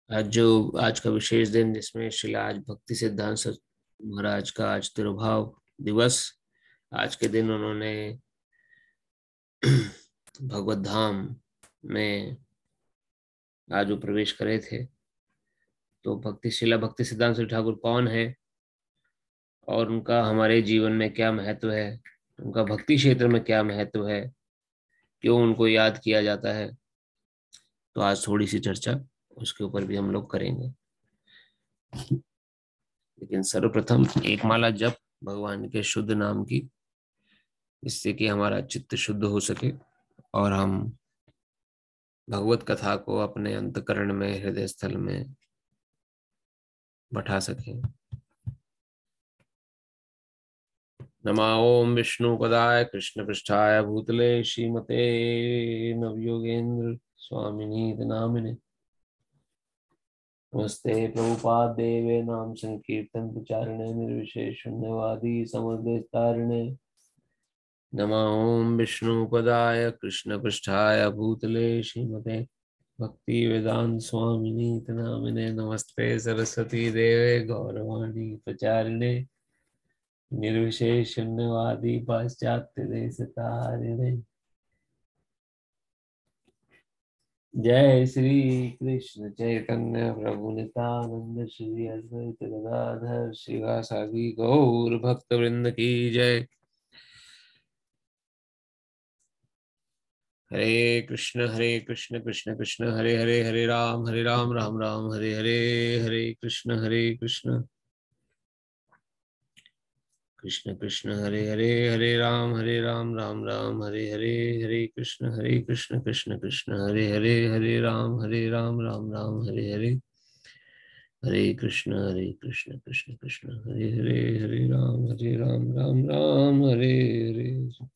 आज का विशेष दिन जिसमें शिला आज भक्ति सिद्धांत महाराज का आज तिरुभाव दिवस। आज के दिन उन्होंने भगवत धाम में आज वो प्रवेश करे थे। तो शिला भक्ति सिद्धांत सरस्वती ठाकुर कौन है और उनका हमारे जीवन में क्या महत्व है, उनका भक्ति क्षेत्र में क्या महत्व है, क्यों उनको याद किया जाता है, तो आज थोड़ी सी चर्चा उसके ऊपर भी हम लोग करेंगे। लेकिन सर्वप्रथम एक माला जप भगवान के शुद्ध नाम की, जिससे कि हमारा चित्त शुद्ध हो सके और हम भगवत कथा को अपने अंतकरण में, हृदय स्थल में बैठा सकें। नमा ओम विष्णुपदाय कृष्ण पृष्ठाय भूतले श्रीमते नवयोगेन्द्र स्वामिनी नामिने। नमस्ते प्रभुपाद देवे नाम संकीर्तन प्रचारिणे निर्विशेष शून्यवादी समद्वैतारिणे। नमा ओम विष्णुपदाय कृष्ण पृष्ठाय भूतले श्रीमते भक्ति वेदांत स्वामिनी नामिने। नमस्ते सरस्वती देवे गौरवाणी प्रचारिणे निर्विशेष शून्यवादी पाश्चात्य देश तारिणे। जय श्री कृष्ण चैतन्य प्रभु नित्यानंद श्री अद्वैत गदाधर शिवासादि गौर भक्त वृंद की जय। हरे कृष्ण कृष्ण कृष्ण हरे हरे, हरे राम राम राम हरे हरे, हरे कृष्ण कृष्ण कृष्ण कृष्ण हरे हरे, हरे राम राम राम हरे हरे, हरे कृष्ण कृष्ण कृष्ण हरे हरे, हरे राम राम राम हरे हरे, हरे कृष्ण कृष्ण कृष्ण हरे हरे, हरे राम राम हरे हरे।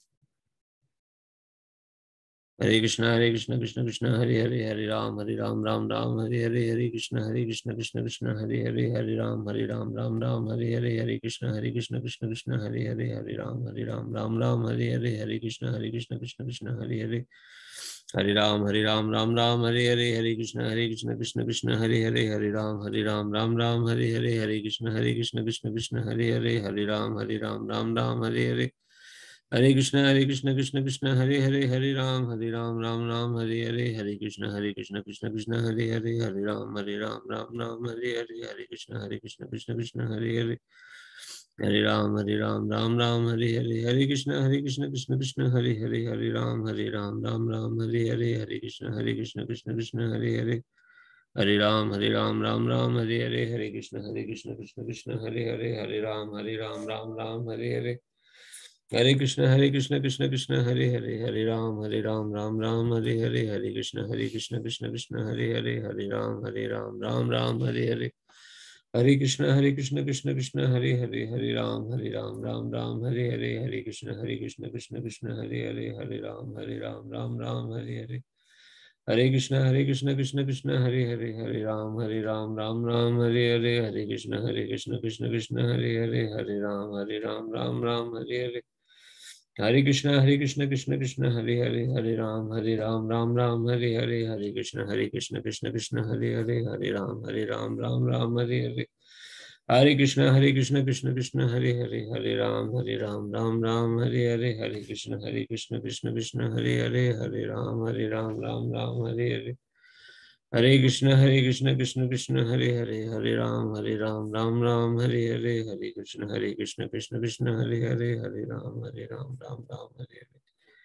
हरे कृष्ण कृष्ण कृष्ण हरे हरे, हरे राम राम राम हरे हरे, हरे कृष्ण कृष्ण कृष्ण हरे हरे, हरे राम राम राम हरे हरे, हरे कृष्ण कृष्ण कृष्ण हरे हरे, हरे राम राम हरे हरे, हरे कृष्ण कृष्ण कृष्ण हरे हरे, हरे राम राम हरे हरे, हरे कृष्ण कृष्ण कृष्ण हरे हरे, हरे राम राम हरे हरे, हरे कृष्ण कृष्ण कृष्ण हरे हरे, हरे राम राम हरे हरे, हरे कृष्ण कृष्ण कृष्ण हरे हरे, हरे राम राम राम हरे हरे, हरे कृष्ण कृष्ण कृष्ण हरे हरे, हरे राम राम हरे हरे, हरे कृष्ण कृष्ण कृष्ण हरे हरे, हरे राम राम राम हरे हरे, हरे कृष्ण कृष्ण कृष्ण हरे हरे, हरे राम राम हरे हरे, हरे कृष्ण कृष्ण कृष्ण हरे हरे, हरे राम राम हरे हरे, हरे कृष्ण कृष्ण कृष्ण हरे हरे, हरे राम राम हरे हरे, हरे कृष्ण कृष्ण कृष्ण हरे हरे, हरे राम राम हरे हरे, हरे कृष्ण कृष्ण कृष्ण हरे हरे, हरे राम राम हरे हरे, हरे कृष्ण कृष्ण कृष्ण हरे हरे, हरे राम राम हरे हरे, हरे कृष्ण कृष्ण कृष्ण हरे हरे, हरे राम राम हरे हरे, हरे कृष्ण कृष्ण कृष्ण हरे हरे, हरे राम राम राम हरे हरे, हरे कृष्ण कृष्ण कृष्ण हरे हरे, हरे राम राम हरे हरे, हरे कृष्ण कृष्ण कृष्ण हरे हरे, हरे राम राम राम हरे हरे, हरे कृष्ण कृष्ण कृष्ण हरे हरे, हरे राम राम हरे हरे, हरे कृष्ण कृष्ण कृष्ण हरे हरे, हरे राम राम हरे हरे, हरे कृष्ण कृष्ण कृष्ण हरे हरे, हरे राम राम हरे हरे, हरे कृष्ण कृष्ण कृष्ण हरे हरे, हरे राम राम हरे हरे, हरे कृष्ण कृष्ण कृष्ण हरे हरे, हरे राम राम राम हरे हरे,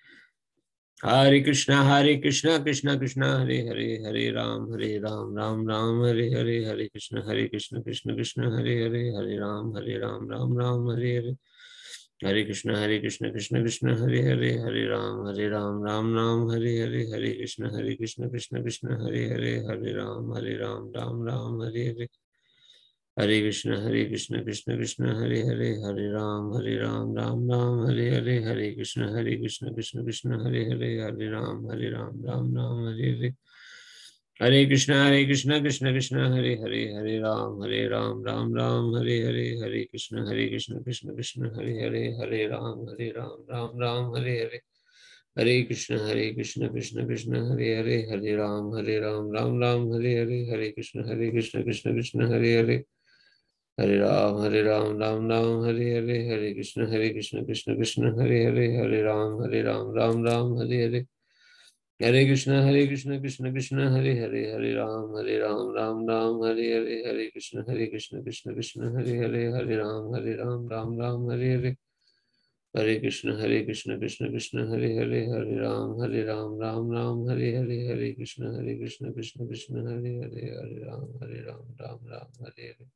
हरे कृष्ण कृष्ण कृष्ण हरे हरे, हरे राम राम राम हरे हरे, हरे कृष्ण कृष्ण कृष्ण हरे हरे, हरे राम राम हरे हरे, हरे कृष्ण कृष्ण कृष्ण हरे हरे, हरे राम राम हरे हरे, हरे कृष्ण कृष्ण कृष्ण हरे हरे, हरे राम राम हरे हरे, हरे कृष्ण कृष्ण कृष्ण हरे हरे, हरे राम राम हरे हरे, हरे कृष्ण कृष्ण कृष्ण हरे हरे, हरे राम राम हरे हरे, हरे कृष्ण कृष्ण कृष्ण हरे हरे, हरे राम राम हरे हरे, हरे कृष्ण कृष्ण कृष्ण हरे हरे, हरे राम राम राम हरे हरे, हरे कृष्ण कृष्ण कृष्ण हरे हरे, हरे राम राम राम हरे हरे, हरे कृष्ण कृष्ण कृष्ण हरे हरे, हरे राम राम राम हरे हरे, हरे कृष्ण कृष्ण कृष्ण हरे हरे, हरे राम राम राम हरे हरे, हरे कृष्ण कृष्ण कृष्ण हरे हरे, हरे राम राम राम हरे हरे, हरे कृष्ण कृष्ण कृष्ण हरे हरे, हरे राम राम राम हरे हरे, हरे कृष्ण कृष्ण कृष्ण हरे हरे, हरे राम राम राम हरे हरे, हरे कृष्ण कृष्ण कृष्ण हरे हरे, हरे राम राम राम हरे हरे,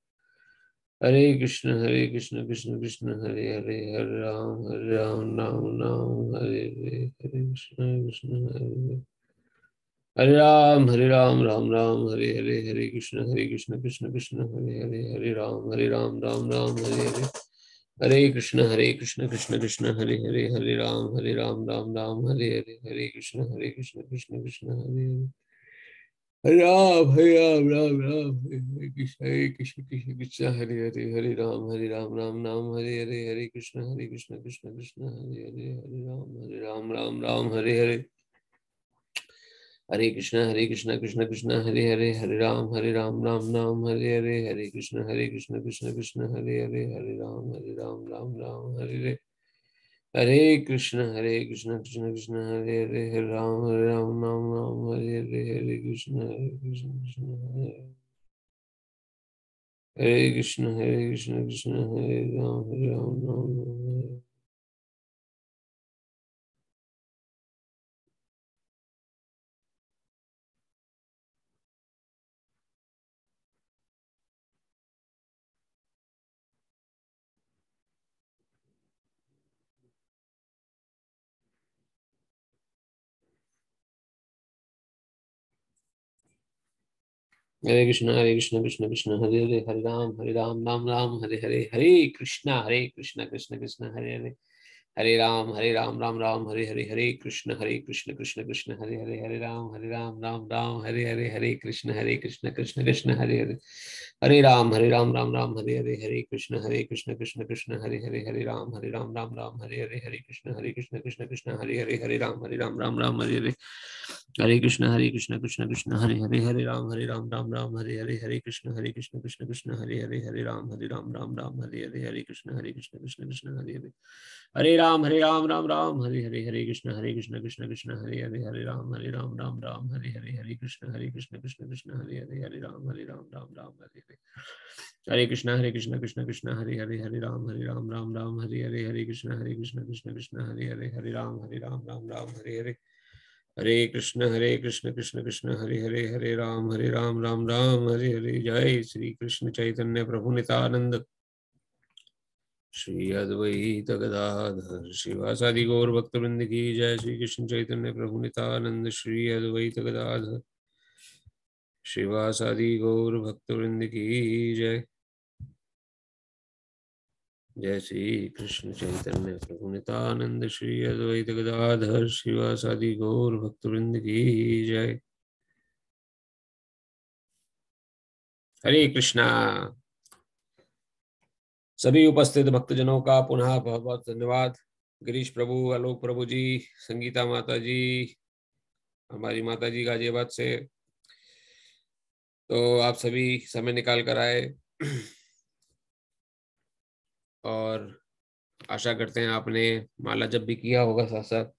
हरे कृष्ण कृष्ण कृष्ण हरे हरे, हरे राम नाम नाम हरे हरे, हरे कृष्ण कृष्ण हरे राम राम राम हरे हरे, हरे कृष्ण कृष्ण कृष्ण हरे हरे, हरे राम राम राम हरे हरे, हरे कृष्ण कृष्ण कृष्ण हरे हरे, हरे राम राम राम हरे हरे, हरे कृष्ण कृष्ण कृष्ण हरे हरे, हरे राम राम हरे कृष्ण कृष्ण कृष्ण हरे हरे, हरे राम राम नाम हरे हरे, हरे कृष्ण कृष्ण कृष्ण हरे हरे, हरे राम राम राम हरे हरे, हरे कृष्ण कृष्ण कृष्ण हरे हरे, हरे राम राम नाम हरे हरे, हरे कृष्ण कृष्ण कृष्ण हरे हरे, हरे राम राम राम हरे हरे, हरे कृष्ण कृष्ण कृष्ण हरे हरे, हरे राम नाम नाम हरे हरे, हरे कृष्ण कृष्ण हरे, हरे कृष्ण कृष्ण हरे राम नाम नाम हरे कृष्ण कृष्ण हरे हरे, हरे राम राम राम हरे हरे, हरे कृष्ण कृष्ण हरे हरे, हरे राम राम राम हरे हरे, हरे कृष्ण कृष्ण कृष्ण हरे हरे, हरे राम राम राम हरे हरे, हरे कृष्ण कृष्ण कृष्ण हरे हरे, हरे राम राम राम हरे हरे, हरे कृष्ण कृष्ण कृष्ण हरे हरे, हरे राम राम राम हरे हरे, हरे कृष्ण कृष्ण कृष्ण हरे हरे, हरे राम राम राम हरे हरे, कृष्ण कृष्ण हरे हरे, हरे राम राम राम हरे हरे, हरे कृष्ण कृष्ण कृष्ण हरे हरे, हरे राम राम राम हरे हरे, हरे कृष्ण कृष्ण कृष्ण हरे हरे, हरे राम राम राम हरे हरे, हरे कृष्ण कृष्ण कृष्ण हरे हरे, हरे राम राम राम हरे हरे, हरे कृष्ण कृष्ण कृष्ण हरे हरे, हरे राम राम राम हरे हरे, हरे कृष्ण कृष्ण हरे हरे, हरे राम राम राम हरे हरे, हरे कृष्ण कृष्ण कृष्ण हरे हरे, हरे राम राम राम हरे हरे, हरे कृष्ण कृष्ण कृष्ण हरे हरे, हरे राम राम राम हरे हरे, जय श्री कृष्ण चैतन्य प्रभु नित्यानंद, श्री अद्वैत गदाधर शिवासादि गौर भक्तवृंद की जय, श्री कृष्ण चैतन्य प्रभु नित्यानंद, श्री अद्वैत गदाधर शिवासादि गौर भक्तवृंद की जय, जय श्री कृष्ण चैतन्य प्रभु नित्यानंद, श्री अद्वैत गदाधर शिवासादि गौर भक्तवृंद की जय, हरे कृष्णा। सभी उपस्थित भक्तजनों का पुनः बहुत बहुत धन्यवाद। गिरीश प्रभु, आलोक प्रभु जी, संगीता माता जी, हमारी माता जी गाजियाबाद से, तो आप सभी समय निकाल कर आए और आशा करते हैं आपने माला जप भी किया होगा साथ साथ।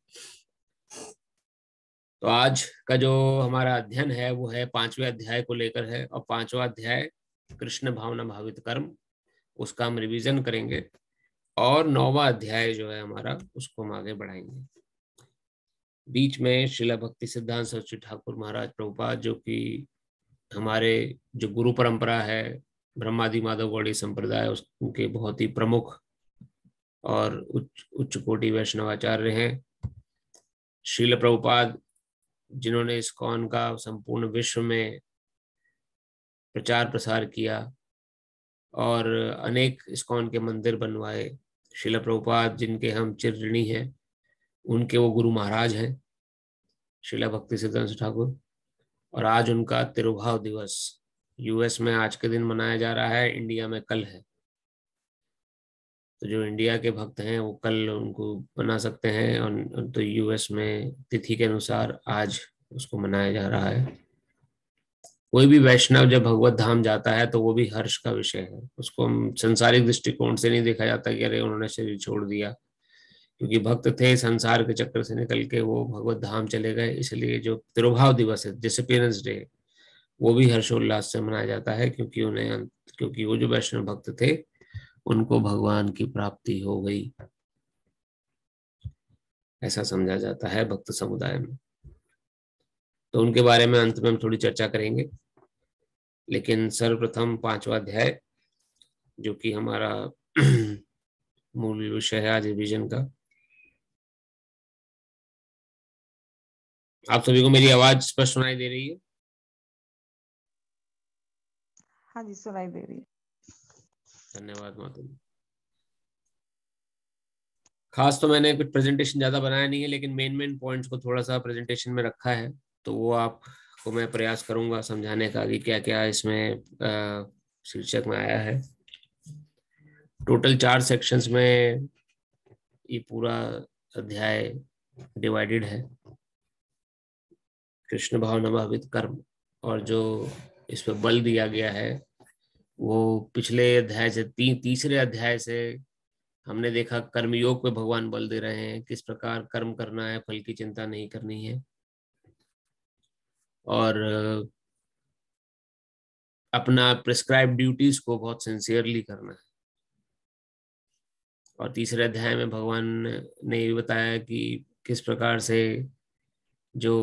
तो आज का जो हमारा अध्ययन है वो है 5वें अध्याय को लेकर है, और 5वां अध्याय कृष्ण भावना भावित कर्म, उसका हम रिवीजन करेंगे, और 9वां अध्याय जो है हमारा उसको हम आगे बढ़ाएंगे। बीच में श्रीला भक्ति सिद्धांत सरस्वती ठाकुर महाराज प्रभुपाद, जो कि हमारे जो गुरु परंपरा है ब्रह्मादि माधव गौड़ी संप्रदाय, उनके बहुत ही प्रमुख और उच्च उच्च कोटि वैष्णवाचार्य हैं श्रील प्रभुपाद, जिन्होंने इस्कॉन का संपूर्ण विश्व में प्रचार प्रसार किया और अनेक इस्कॉन के मंदिर बनवाए। श्रील प्रभुपाद जिनके हम चिर ऋणी हैं, उनके वो गुरु महाराज हैं श्रीला भक्ति सिद्धांत ठाकुर, और आज उनका तिरुभाव दिवस यूएस में आज के दिन मनाया जा रहा है, इंडिया में कल है। तो जो इंडिया के भक्त हैं वो कल उनको मना सकते हैं, और तो यूएस में तिथि के अनुसार आज उसको मनाया जा रहा है। कोई भी वैष्णव जब भगवत धाम जाता है तो वो भी हर्ष का विषय है। उसको हम सांसारिक दृष्टिकोण से नहीं देखा जाता कि अरे उन्होंने शरीर छोड़ दिया, क्योंकि भक्त थे, संसार के चक्कर से निकल के वो भगवत धाम चले गए। इसलिए जो तिरुभाव दिवस है, डिसअपीयरेंस डे, वो भी हर्षोल्लास से मनाया जाता है, क्योंकि वो जो वैष्णव भक्त थे उनको भगवान की प्राप्ति हो गई, ऐसा समझा जाता है भक्त समुदाय में। तो उनके बारे में अंत में हम थोड़ी चर्चा करेंगे, लेकिन सर्वप्रथम 5वां अध्याय जो कि हमारा मूल विषय है आज रिवीजन का। आप सभी को मेरी आवाज स्पष्ट सुनाई दे रही है? हाँ जी, सुनाई दे रही है। धन्यवाद माता जी। खास तो मैंने कुछ प्रेजेंटेशन ज्यादा बनाया नहीं है, लेकिन मेन पॉइंट्स को थोड़ा सा प्रेजेंटेशन में रखा है, तो वो आपको मैं प्रयास करूंगा समझाने का कि क्या क्या इसमें शीर्षक में आया है। टोटल 4 सेक्शंस में ये पूरा अध्याय डिवाइडेड है। कृष्ण भाव नभावित कर्म, और जो इस पर बल दिया गया है वो पिछले अध्याय से तीसरे अध्याय से हमने देखा। कर्मयोग पे भगवान बल दे रहे हैं, किस प्रकार कर्म करना है, फल की चिंता नहीं करनी है, और अपना प्रिस्क्राइब ड्यूटीज को बहुत सिंसियरली करना है। और तीसरे अध्याय में भगवान ने ये बताया कि किस प्रकार से जो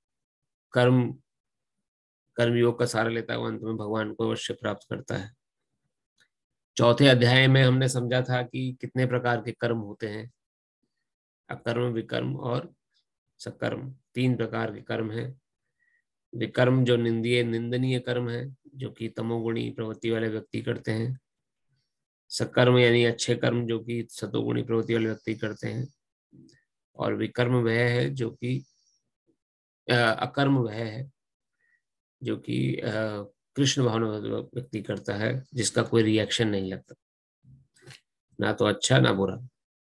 कर्मयोग का सार लेता है वो अंत में भगवान को अवश्य प्राप्त करता है। चौथे अध्याय में हमने समझा था कि कितने प्रकार के कर्म होते हैं, अकर्म, विकर्म और सकर्म। 3 प्रकार के कर्म हैं। विकर्म जो निंदनीय कर्म है, जो कि तमोगुणी प्रवृत्ति वाले व्यक्ति करते हैं। सकर्म यानी अच्छे कर्म, जो कि सतोगुणी प्रवृत्ति वाले व्यक्ति करते हैं। और विकर्म वह है जो कि अकर्म वह है जो कि कृष्ण भावना व्यक्ति करता है, जिसका कोई रिएक्शन नहीं लगता, ना तो अच्छा ना बुरा।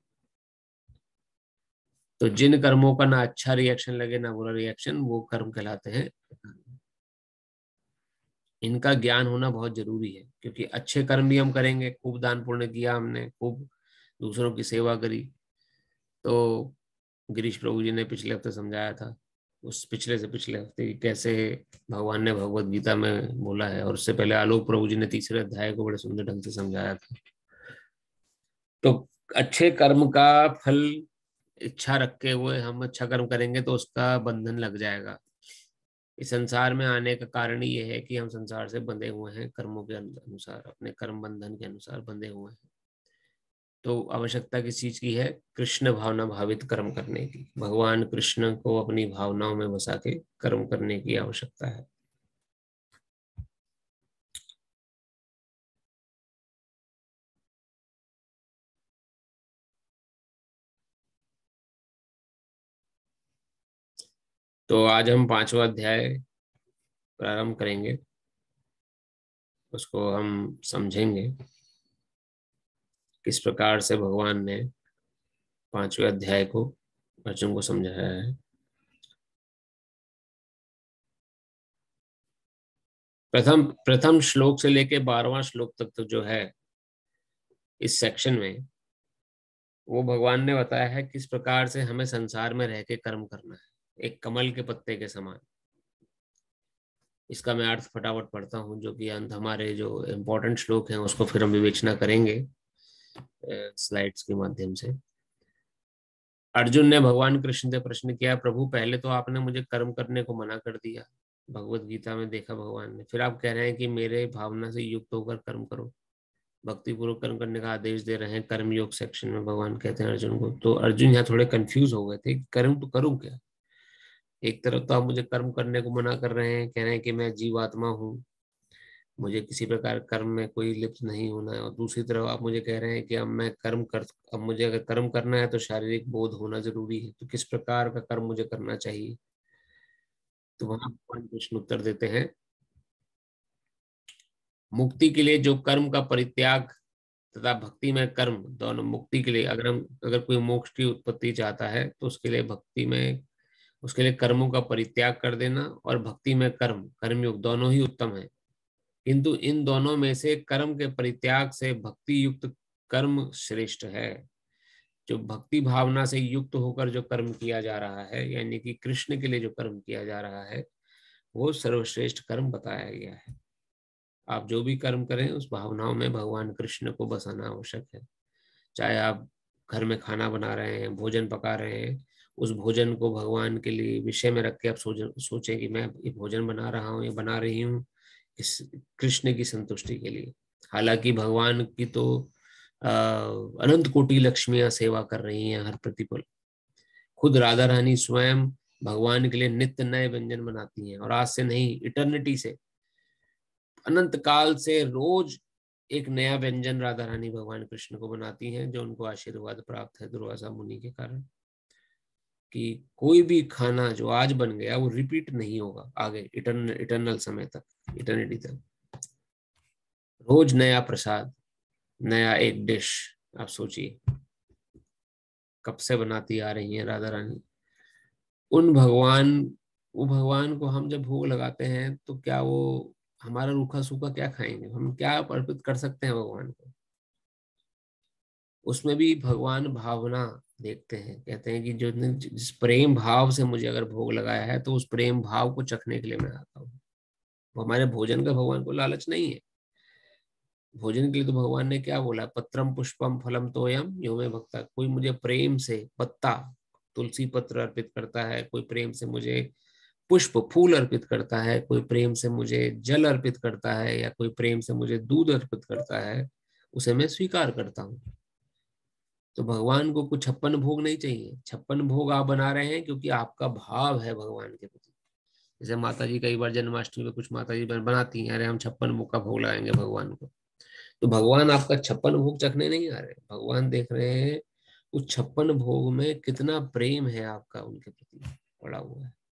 तो जिन कर्मों का ना अच्छा रिएक्शन लगे ना बुरा रिएक्शन, वो कर्म कहलाते हैं। इनका ज्ञान होना बहुत जरूरी है, क्योंकि अच्छे कर्म भी हम करेंगे, खूब दान पुण्य किया हमने, खूब दूसरों की सेवा करी, तो गिरीश प्रभु जी ने पिछले हफ्ते समझाया था, उस पिछले से पिछले हफ्ते, कि कैसे भगवान ने भगवत गीता में बोला है, और उससे पहले आलोक प्रभु जी ने तीसरे अध्याय को बड़े सुंदर ढंग से समझाया था। तो अच्छे कर्म का फल इच्छा रखे हुए हम अच्छा कर्म करेंगे तो उसका बंधन लग जाएगा। इस संसार में आने का कारण ये है कि हम संसार से बंधे हुए हैं, कर्मों के अनुसार, अपने कर्म बंधन के अनुसार बंधे हुए हैं। तो आवश्यकता किस चीज की है? कृष्ण भावना भावित कर्म करने की। भगवान कृष्ण को अपनी भावनाओं में बसा के कर्म करने की आवश्यकता है। तो आज हम 5वां अध्याय प्रारंभ करेंगे, उसको हम समझेंगे किस प्रकार से भगवान ने 5वें अध्याय को अर्जुन को समझाया है। प्रथम प्रथम श्लोक से लेके 12वां श्लोक तक तो जो है इस सेक्शन में, वो भगवान ने बताया है किस प्रकार से हमें संसार में रह के कर्म करना है, एक कमल के पत्ते के समान। इसका मैं अर्थ फटाफट पढ़ता हूँ, जो कि अंत हमारे जो इम्पोर्टेंट श्लोक हैं उसको फिर हम विवेचना करेंगे स्लाइड्स के माध्यम से। अर्जुन ने भगवान कृष्ण से प्रश्न किया, प्रभु पहले तो आपने मुझे कर्म करने को मना कर दिया, भगवत गीता में देखा भगवान ने, फिर आप कह रहे हैं कि मेरे भावना से युक्त होकर कर्म करो, भक्ति पूर्वक कर्म करने का आदेश दे रहे हैं। कर्म योग सेक्शन में भगवान कहते हैं अर्जुन को। तो अर्जुन यहाँ थोड़े कंफ्यूज हो गए थे, कर्म तो करूं क्या? एक तरफ तो आप मुझे कर्म करने को मना कर रहे हैं, कह रहे हैं कि मैं जीवात्मा हूँ, मुझे किसी प्रकार कर्म में कोई लिप्त नहीं होना है, और दूसरी तरफ आप मुझे कह रहे हैं कि अब मुझे अगर कर्म करना है तो शारीरिक बोध होना जरूरी है, तो किस प्रकार का कर्म मुझे करना चाहिए? तो वहां भगवान कृष्ण उत्तर देते हैं, मुक्ति के लिए जो कर्म का परित्याग तथा भक्ति में कर्म दोनों मुक्ति के लिए, अगर कोई मोक्ष की उत्पत्ति चाहता है तो उसके लिए भक्ति में, उसके लिए कर्मों का परित्याग कर देना और भक्ति में कर्मयोग दोनों ही उत्तम है। किंतु इन दोनों में से कर्म के परित्याग से भक्ति युक्त कर्म श्रेष्ठ है। जो भक्ति भावना से युक्त होकर जो कर्म किया जा रहा है, यानी कि कृष्ण के लिए जो कर्म किया जा रहा है, वो सर्वश्रेष्ठ कर्म बताया गया है। आप जो भी कर्म करें उस भावनाओं में भगवान कृष्ण को बसाना आवश्यक है। चाहे आप घर में खाना बना रहे हैं, भोजन पका रहे हैं, उस भोजन को भगवान के लिए विषय में रख के आप सोचें कि मैं ये भोजन बना रहा हूँ, ये बना रही हूँ इस कृष्ण की संतुष्टि के लिए। हालांकि भगवान की तो अनंत कोटि लक्ष्मियां सेवा कर रही हैं हर प्रतिपल। खुद राधा रानी स्वयं भगवान के लिए नित्य नए व्यंजन बनाती हैं, और आज से नहीं, इटर्निटी से, अनंत काल से रोज एक नया व्यंजन राधा रानी भगवान कृष्ण को बनाती हैं, जो उनको आशीर्वाद प्राप्त है दुर्वासा मुनि के कारण, कि कोई भी खाना जो आज बन गया वो रिपीट नहीं होगा आगे इटर्नल समय तक, इटर्निटी तक। रोज नया प्रसाद, नया एक डिश। आप सोचिए कब से बनाती आ रही हैं राधा रानी। वो भगवान को हम जब भोग लगाते हैं तो क्या वो हमारा रूखा सूखा क्या खाएंगे? हम क्या अर्पित कर सकते हैं भगवान को? उसमें भी भगवान भावना देखते हैं, कहते हैं कि जो जिस प्रेम भाव से मुझे अगर भोग लगाया है तो उस प्रेम भाव को चखने के लिए मैं आता हूँ। वो हमारे भोजन का भगवान को लालच नहीं है। भोजन के लिए तो भगवान ने क्या बोला, पत्रम पुष्पम फलम तोयम यो में भक्ता। कोई मुझे प्रेम से पत्ता, तुलसी पत्र अर्पित करता है, कोई प्रेम से मुझे पुष्प फूल अर्पित करता है, कोई प्रेम से मुझे जल अर्पित करता है, या कोई प्रेम से मुझे दूध अर्पित करता है, उसे मैं स्वीकार करता हूँ। तो भगवान को कुछ 56 भोग नहीं चाहिए। 56 भोग आप बना रहे हैं क्योंकि आपका भाव है भगवान के प्रति। जैसे माता जी कई बार जन्माष्टमी में कुछ माता जी बनाती हैं, अरे हम 56 भोग का भोग लगाएंगे भगवान को। तो भगवान आपका 56 भोग चखने नहीं आ रहे, भगवान देख रहे हैं उस 56 भोग में कितना प्रेम है आपका उनके प्रति पड़ा हुआ है,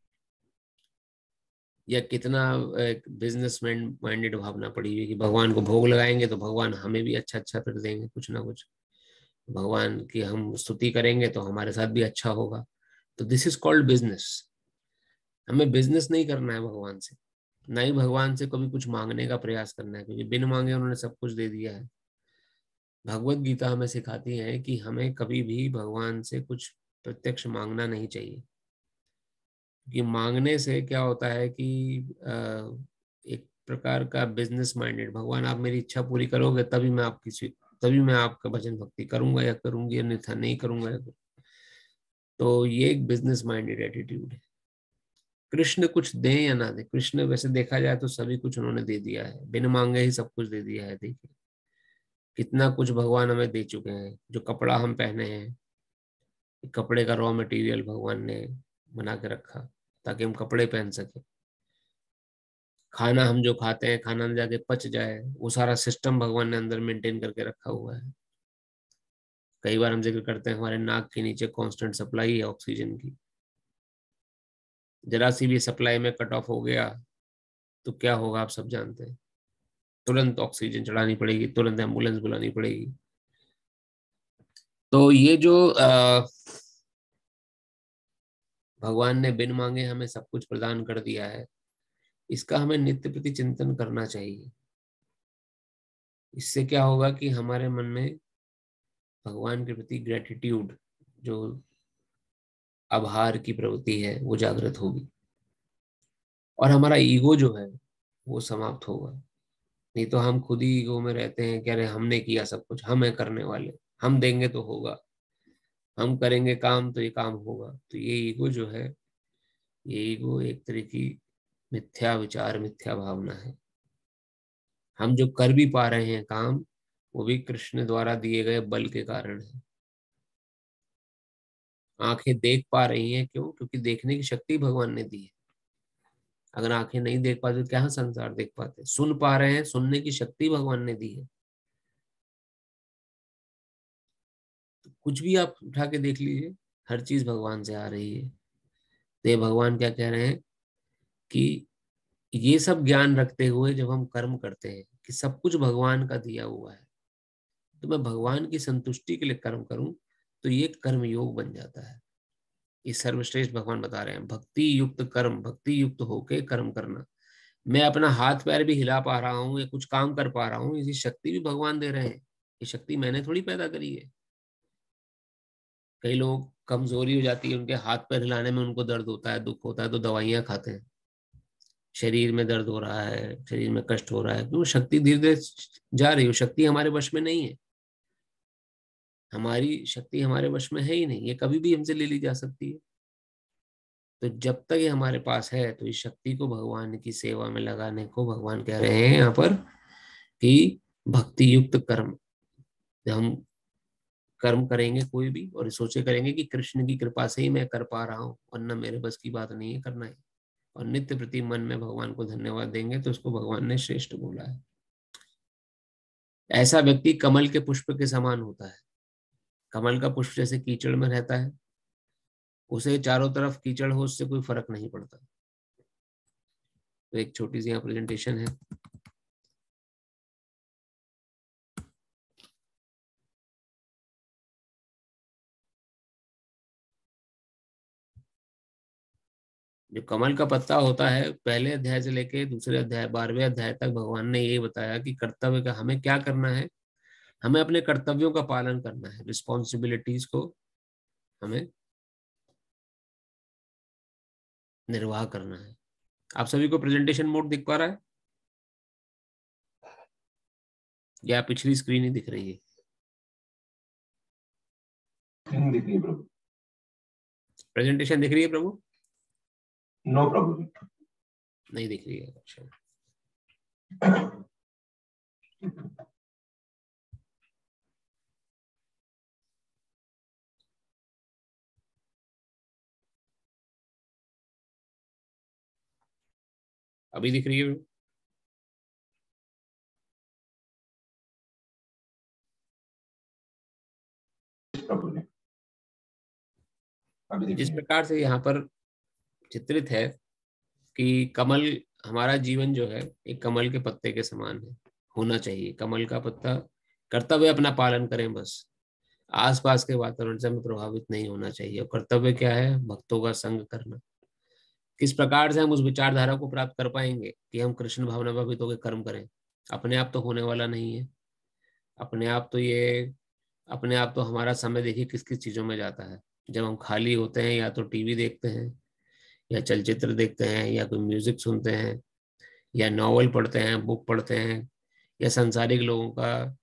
या कितना बिजनेसमैन माइंडेड भावना पड़ी हुई है कि भगवान को भोग लगाएंगे तो भगवान हमें भी अच्छा अच्छा फिर देंगे कुछ ना कुछ, भगवान की हम स्तुति करेंगे तो हमारे साथ भी अच्छा होगा। तो दिस इज कॉल्ड बिजनेस। हमें बिजनेस नहीं करना है भगवान से, ना ही भगवान से कभी कुछ मांगने का प्रयास करना है, क्योंकि बिन मांगे उन्होंने सब कुछ दे दिया है। भगवत गीता हमें सिखाती है कि हमें कभी भी भगवान से कुछ प्रत्यक्ष मांगना नहीं चाहिए, कि मांगने से क्या होता है कि एक प्रकार का बिजनेस माइंडेड, भगवान आप मेरी इच्छा पूरी करोगे तभी मैं आपका भजन भक्ति करूंगा या करूंगी, अन्यथा नहीं करूंगा। तो ये एक बिजनेस माइंडेड एटीट्यूड है। कृष्ण कुछ दें या ना दे, कृष्ण वैसे देखा जाए तो सभी कुछ उन्होंने दे दिया है, बिन मांगे ही सब कुछ दे दिया है। देखिए कितना कुछ भगवान हमें दे चुके हैं। जो कपड़ा हम पहने हैं, कपड़े का रॉ मटेरियल भगवान ने बना के रखा ताकि हम कपड़े पहन सके। खाना हम जो खाते हैं, खाना में जाके पच जाए, वो सारा सिस्टम भगवान ने अंदर मेंटेन करके रखा हुआ है। कई बार हम जिक्र करते हैं हमारे नाक के नीचे कांस्टेंट सप्लाई है ऑक्सीजन की। जरा सी भी सप्लाई में कट ऑफ हो गया तो क्या होगा आप सब जानते हैं। तुरंत ऑक्सीजन चढ़ानी पड़ेगी, तुरंत एम्बुलेंस बुलानी पड़ेगी। तो ये जो भगवान ने बिन मांगे हमें सब कुछ प्रदान कर दिया है, इसका हमें नित्य प्रति चिंतन करना चाहिए। इससे क्या होगा कि हमारे मन में भगवान के प्रति ग्रेटिट्यूड, जो आभार की प्रवृत्ति है, वो जागृत होगी, और हमारा ईगो जो है वो समाप्त होगा। नहीं तो हम खुद ही ईगो में रहते हैं कि अरे हमने किया सब कुछ, हम है करने वाले, हम देंगे तो होगा, हम करेंगे काम तो ये काम होगा। तो ये ईगो जो है, ये ईगो एक तरह की मिथ्या विचार, मिथ्या भावना है। हम जो कर भी पा रहे हैं काम, वो भी कृष्ण द्वारा दिए गए बल के कारण है। आंखें देख पा रही हैं, क्यों? क्योंकि देखने की शक्ति भगवान ने दी है। अगर आंखें नहीं देख पाते तो क्या संसार देख पाते? सुन पा रहे हैं, सुनने की शक्ति भगवान ने दी है। तो कुछ भी आप उठा के देख लीजिए, हर चीज भगवान से आ रही है। तो ये भगवान क्या कह रहे हैं कि ये सब ज्ञान रखते हुए जब हम कर्म करते हैं कि सब कुछ भगवान का दिया हुआ है, तो मैं भगवान की संतुष्टि के लिए कर्म करूं तो ये कर्म योग बन जाता है। ये सर्वश्रेष्ठ भगवान बता रहे हैं, भक्ति युक्त कर्म, भक्ति युक्त होके कर्म करना। मैं अपना हाथ पैर भी हिला पा रहा हूँ या कुछ काम कर पा रहा हूँ, इसी शक्ति भी भगवान दे रहे हैं। ये शक्ति मैंने थोड़ी पैदा करी है। कई लोग कमजोरी हो जाती है, उनके हाथ पैर हिलाने में उनको दर्द होता है, दुख होता है, तो दवाइयां खाते हैं। शरीर में दर्द हो रहा है, शरीर में कष्ट हो रहा है, क्यों? शक्ति धीरे धीरे जा रही है। शक्ति हमारे वश में नहीं है। हमारी शक्ति हमारे वश में है ही नहीं, ये कभी भी हमसे ले ली जा सकती है। तो जब तक ये हमारे पास है तो इस शक्ति को भगवान की सेवा में लगाने को भगवान कह रहे हैं यहाँ पर कि भक्ति युक्त कर्म। हम कर्म करेंगे कोई भी और सोचे करेंगे कि कृष्ण की कृपा से ही मैं कर पा रहा हूँ, वरना मेरे बस की बात नहीं है करना है, और नित्य प्रति मन में भगवान को धन्यवाद देंगे, तो उसको भगवान ने श्रेष्ठ बोला है। ऐसा व्यक्ति कमल के पुष्प के समान होता है। कमल का पुष्प जैसे कीचड़ में रहता है, उसे चारों तरफ कीचड़ हो, उससे कोई फर्क नहीं पड़ता। तो एक छोटी सी यहाँ प्रेजेंटेशन है। जो कमल का पत्ता होता है, पहले अध्याय से लेके दूसरे अध्याय 12वें अध्याय तक भगवान ने यही बताया कि कर्तव्य का हमें क्या करना है। हमें अपने कर्तव्यों का पालन करना है, रिस्पॉन्सिबिलिटीज को हमें निर्वाह करना है। आप सभी को प्रेजेंटेशन मोड दिख पा रहा है या पिछली स्क्रीन ही दिख रही है? स्क्रीन दिख रही है प्रभु। प्रेजेंटेशन दिख रही है प्रभु? नो प्रभु। नहीं दिख रही है, अच्छा। अभी दिख रही है प्रभु ने अभी जिस प्रकार से यहाँ पर चित्रित है कि कमल, हमारा जीवन जो है एक कमल के पत्ते के समान है, होना चाहिए। कमल का पत्ता, कर्तव्य अपना पालन करें बस, आसपास के वातावरण से हमें प्रभावित नहीं होना चाहिए। और कर्तव्य क्या है? भक्तों का संग करना। किस प्रकार से हम उस विचारधारा को प्राप्त कर पाएंगे कि हम कृष्ण भावना भावित होकर कर्म करें? अपने आप तो होने वाला नहीं है। अपने आप तो ये, अपने आप तो हमारा समय देखिए किस किस चीजों में जाता है। जब हम खाली होते हैं या तो टीवी देखते हैं, या चलचित्र देखते हैं, या कोई म्यूजिक सुनते हैं, या नॉवल पढ़ते हैं, बुक पढ़ते हैं, या सांसारिक लोगों का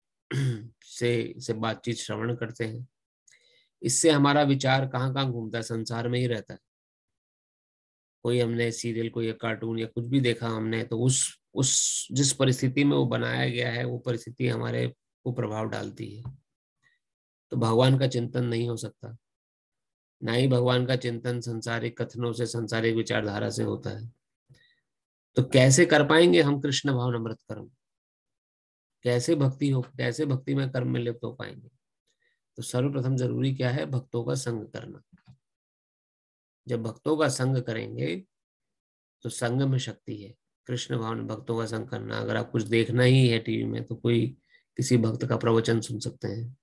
से बातचीत श्रवण करते हैं। इससे हमारा विचार कहाँ कहाँ घूमता है? संसार में ही रहता है। कोई हमने सीरियल, कोई कार्टून या कुछ भी देखा हमने, तो उस जिस परिस्थिति में वो बनाया गया है, वो परिस्थिति हमारे को प्रभाव डालती है। तो भगवान का चिंतन नहीं हो सकता, ना ही भगवान का चिंतन संसारिक कथनों से, संसारिक विचारधारा से होता है। तो कैसे कर पाएंगे हम कृष्ण भाव अमृत कर्म? कैसे भक्ति में कर्म में लिप्त हो पाएंगे? तो सर्वप्रथम जरूरी क्या है? भक्तों का संग करना। जब भक्तों का संग करेंगे तो संग में शक्ति है। कृष्ण भाव में भक्तों का संग करना, अगर आप कुछ देखना ही है टीवी में, तो कोई किसी भक्त का प्रवचन सुन सकते हैं,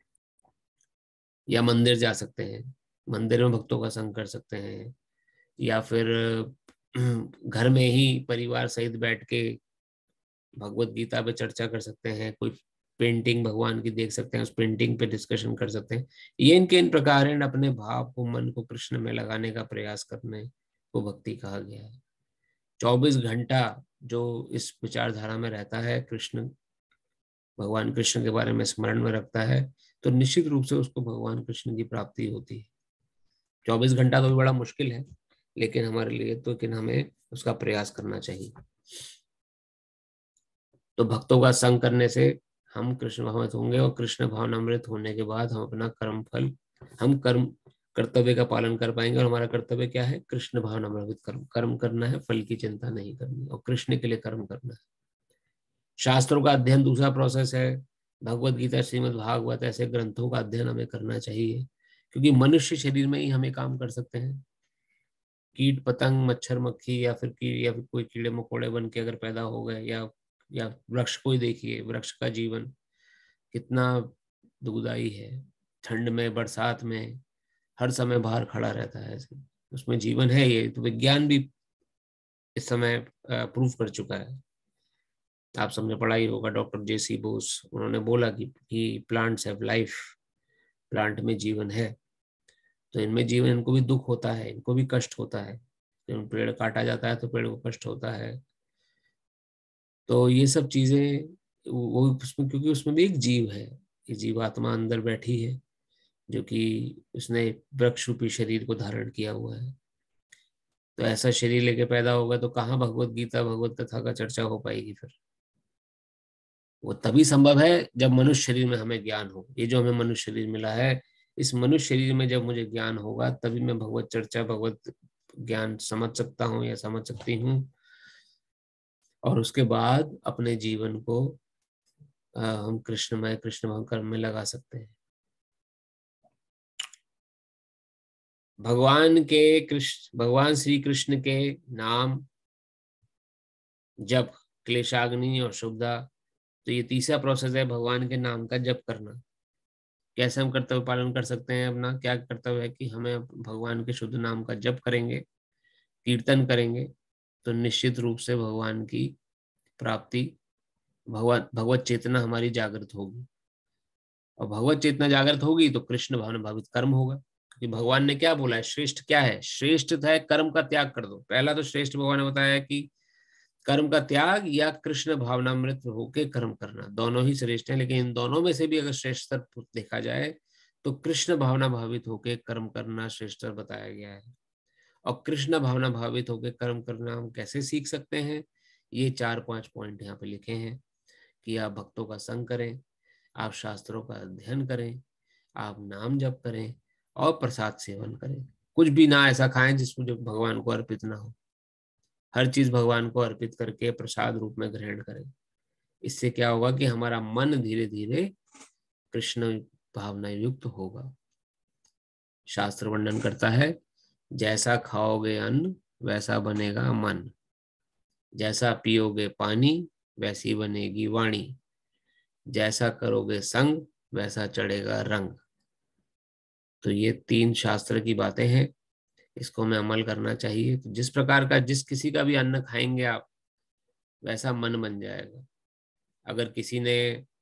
या मंदिर जा सकते हैं, मंदिर में भक्तों का संग कर सकते हैं, या फिर घर में ही परिवार सहित बैठ के भगवत गीता पे चर्चा कर सकते हैं, कोई पेंटिंग भगवान की देख सकते हैं, उस पेंटिंग पे डिस्कशन कर सकते हैं। ये इनके इन प्रकार अपने भाव को, मन को कृष्ण में लगाने का प्रयास करने को भक्ति कहा गया है। 24 घंटा जो इस विचारधारा में रहता है, कृष्ण, भगवान कृष्ण के बारे में स्मरण में रखता है, तो निश्चित रूप से उसको भगवान कृष्ण की प्राप्ति होती है। 24 घंटा तो भी बड़ा मुश्किल है, लेकिन हमारे लिए तो, लेकिन हमें उसका प्रयास करना चाहिए। तो भक्तों का संग करने से हम कृष्ण भावनामृत होंगे, और कृष्ण भावनामृत होने के बाद हम अपना कर्म कर्तव्य का पालन कर पाएंगे। और हमारा कर्तव्य क्या है? कृष्ण भावनामृत कर्म करना है, फल की चिंता नहीं करनी, और कृष्ण के लिए कर्म करना है। शास्त्रों का अध्ययन दूसरा प्रोसेस है। भगवत गीता, श्रीमद् भागवत, ऐसे ग्रंथों का अध्ययन हमें करना चाहिए, क्योंकि मनुष्य शरीर में ही हमें काम कर सकते हैं। कीट पतंग, मच्छर मक्खी, या फिर कोई कीड़े मकोड़े बन के अगर पैदा हो गए, या वृक्ष को ही देखिए, वृक्ष का जीवन कितना दुखदाई है। ठंड में, बरसात में, हर समय बाहर खड़ा रहता है ऐसे। उसमें जीवन है, ये तो विज्ञान भी इस समय प्रूव कर चुका है। आप सबने पढ़ा ही होगा, डॉक्टर जेसी बोस, उन्होंने बोला कि प्लांट्स हैव लाइफ, प्लांट में जीवन है। तो इनमें जीवन, इनको भी दुख होता है, इनको भी कष्ट होता है। जब पेड़ काटा जाता है तो पेड़ को कष्ट होता है। तो ये सब चीजें वो उसमें, क्योंकि उसमें भी एक जीव है, ये जीवात्मा अंदर बैठी है, जो कि उसने वृक्ष रूपी शरीर को धारण किया हुआ है। तो ऐसा शरीर लेके पैदा होगा तो कहाँ भगवत गीता, भगवत कथा का चर्चा हो पाएगी फिर? वो तभी संभव है जब मनुष्य शरीर में हमें ज्ञान हो। ये जो हमें मनुष्य शरीर मिला है, इस मनुष्य शरीर में जब मुझे ज्ञान होगा तभी मैं भगवत चर्चा, भगवत ज्ञान समझ सकता हूँ या समझ सकती हूँ। और उसके बाद अपने जीवन को हम कृष्णमय, कृष्ण भक्त कर्म में लगा सकते हैं। भगवान श्री कृष्ण के नाम जप, क्लेशाग्नि और शुभदा, तो ये तीसरा प्रोसेस है भगवान के नाम का जप करना। कैसे हम कर्तव्य पालन कर सकते हैं? अपना क्या कर्तव्य है कि हमें भगवान के शुद्ध नाम का जप करेंगे, कीर्तन करेंगे, तो निश्चित रूप से भगवान की प्राप्ति, भगवत चेतना हमारी जागृत होगी। और भगवत चेतना जागृत होगी तो कृष्ण भावना भावित कर्म होगा। क्योंकि भगवान ने क्या बोला है? श्रेष्ठ क्या है? श्रेष्ठ है कर्म का त्याग कर दो। पहला तो श्रेष्ठ भगवान ने बताया कि कर्म का त्याग या कृष्ण भावनामृत होके कर्म करना, दोनों ही श्रेष्ठ है। लेकिन इन दोनों में से भी अगर श्रेष्ठ देखा जाए तो कृष्ण भावना भावित होके कर्म करना श्रेष्ठ बताया गया है। और कृष्ण भावना भावित होकर कर्म करना हम कैसे सीख सकते हैं? ये 4-5 पॉइंट यहाँ पे लिखे हैं कि आप भक्तों का संग करें, आप शास्त्रों का अध्ययन करें, आप नाम जप करें और प्रसाद सेवन करें। कुछ भी ना ऐसा खाएं जिसमें जो भगवान को अर्पित ना हो। हर चीज भगवान को अर्पित करके प्रसाद रूप में ग्रहण करें। इससे क्या होगा कि हमारा मन धीरे धीरे कृष्ण भावना युक्त होगा। शास्त्र वर्णन करता है, जैसा खाओगे अन्न वैसा बनेगा मन, जैसा पियोगे पानी वैसी बनेगी वाणी, जैसा करोगे संग वैसा चढ़ेगा रंग। तो ये 3 शास्त्र की बातें हैं, इसको हमें अमल करना चाहिए। तो जिस प्रकार का, जिस किसी का भी अन्न खाएंगे आप, वैसा मन बन जाएगा। अगर किसी ने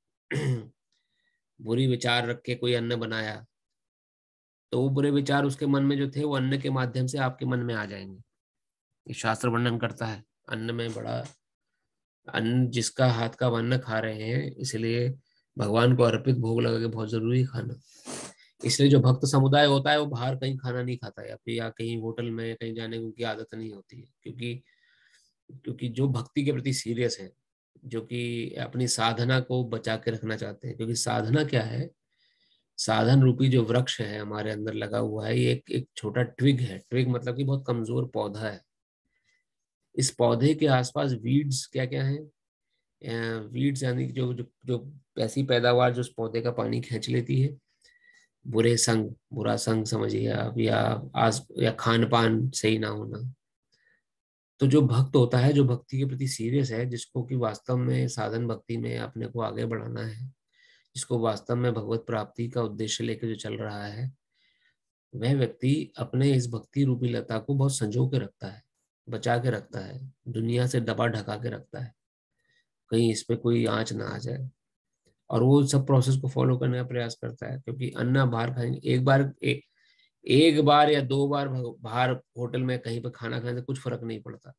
बुरी विचार रख के कोई अन्न बनाया तो वो बुरे विचार उसके मन में जो थे वो अन्न के माध्यम से आपके मन में आ जाएंगे। ये शास्त्र वर्णन करता है। अन्न में बड़ा, अन्न जिसका हाथ का अन्न खा रहे हैं, इसलिए भगवान को अर्पित भोग लगा के बहुत जरूरी खाना। इसलिए जो भक्त समुदाय होता है वो बाहर कहीं खाना नहीं खाता है, या फिर या कहीं होटल में कहीं जाने की उनकी आदत नहीं होती है। क्योंकि जो भक्ति के प्रति सीरियस है, जो कि अपनी साधना को बचा के रखना चाहते हैं। क्योंकि साधना क्या है? साधन रूपी जो वृक्ष है हमारे अंदर लगा हुआ है, ये एक छोटा ट्विग है। ट्विग मतलब कि बहुत कमजोर पौधा है। इस पौधे के आसपास वीड्स क्या क्या है? वीड्स यानी कि जो जो जो ऐसी पैदावार जो उस पौधे का पानी खींच लेती है। बुरे संग, बुरा संग समझिए आप, या खान पान सही ना होना। तो जो भक्त होता है, जो भक्ति के प्रति सीरियस है, जिसको कि वास्तव में साधन भक्ति में अपने को आगे बढ़ाना है, जिसको वास्तव में भगवत प्राप्ति का उद्देश्य लेकर जो चल रहा है, वह व्यक्ति अपने इस भक्ति रूपी लता को बहुत संजो के रखता है, बचा के रखता है, दुनिया से दबा ढका के रखता है, कहीं इस पे कोई आंच ना आ जाए। और वो सब प्रोसेस को फॉलो करने का प्रयास करता है। क्योंकि अन्न बाहर खाएंगे, एक बार या 2 बार बाहर होटल में कहीं पर खाना खाने से कुछ फर्क नहीं पड़ता।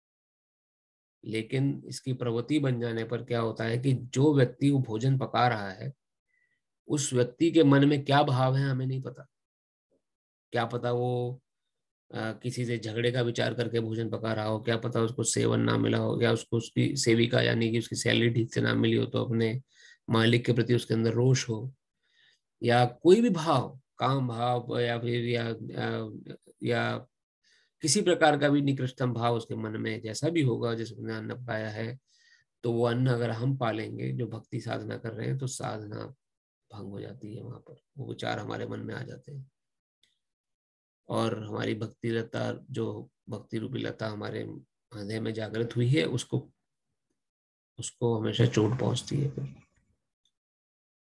लेकिन इसकी प्रवृत्ति बन जाने पर क्या होता है कि जो व्यक्ति वो भोजन पका रहा है, उस व्यक्ति के मन में क्या भाव है हमें नहीं पता। क्या पता वो किसी से झगड़े का विचार करके भोजन पका रहा हो, क्या पता उसको सेवन ना मिला हो, या उसको उसकी सेविका यानी कि उसकी सैलरी ठीक से ना मिली हो तो अपने मालिक के प्रति उसके अंदर रोष हो, या कोई भी भाव, काम भाव, या फिर या किसी प्रकार का भी निकृष्टतम भाव उसके मन में जैसा भी होगा, जिसने अन्न पाया है, तो वो अन्न अगर हम पालेंगे जो भक्ति साधना कर रहे हैं, तो साधना भंग हो जाती है। वहां पर वो विचार हमारे मन में आ जाते हैं और हमारी भक्ति लता, जो भक्ति रूपी लता हमारे हृदय में जागृत हुई है, उसको उसको हमेशा चोट पहुंचती है फिर।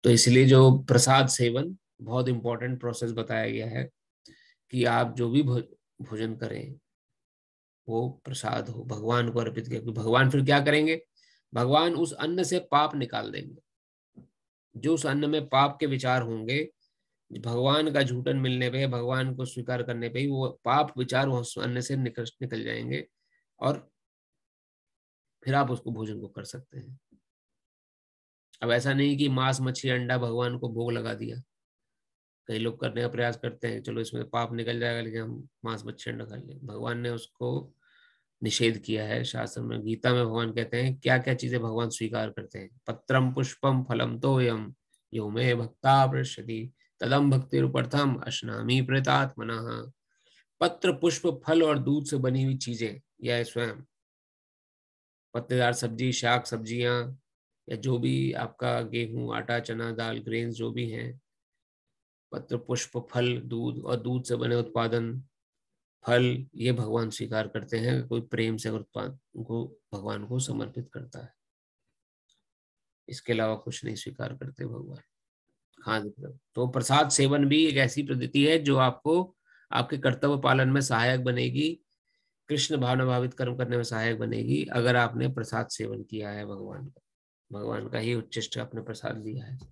तो इसलिए जो प्रसाद सेवन बहुत इंपॉर्टेंट प्रोसेस बताया गया है कि आप जो भी भोजन करें वो प्रसाद हो, भगवान को अर्पित किया। भगवान फिर क्या करेंगे, भगवान उस अन्न से पाप निकाल देंगे। जो उस अन्न में पाप के विचार होंगे, भगवान का झूठन मिलने पे, भगवान को स्वीकार करने पे ही वो पाप विचार उस अन्न से निकल जाएंगे और फिर आप उसको भोजन को कर सकते हैं। अब ऐसा नहीं कि मांस मच्छी अंडा भगवान को भोग लगा दिया। कई लोग करने का प्रयास करते हैं, चलो इसमें पाप निकल जाएगा लेकिन हम मांस मच्छी अंडा खा लें। भगवान ने उसको निषेध किया है। शास्त्र में, गीता में भगवान कहते हैं क्या क्या चीजें भगवान स्वीकार करते हैं। पत्रम पुष्पम फलम तोयम यो मे भक्ता पृष्यति तदम भक्तिरुपर्थम अश्नामी प्रेतात्मनः। पत्र पुष्प फल और दूध से बनी हुई चीजें, यह स्वयं पत्तेदार सब्जी, शाक सब्जियां, या जो भी आपका गेहूं आटा चना दाल ग्रेन्स जो भी हैं, पत्र पुष्प फल दूध और दूध से बने उत्पादन फल, ये भगवान स्वीकार करते हैं। कोई प्रेम से उत्पाद को भगवान को समर्पित करता है, इसके अलावा कुछ नहीं स्वीकार करते भगवान। हाँ, तो प्रसाद सेवन भी एक ऐसी पद्धति है जो आपको आपके कर्तव्य पालन में सहायक बनेगी, कृष्ण भावना भावित कर्म करने में सहायक बनेगी, अगर आपने प्रसाद सेवन किया है भगवान का ही उच्चिष्ट आपने प्रसाद लिया है।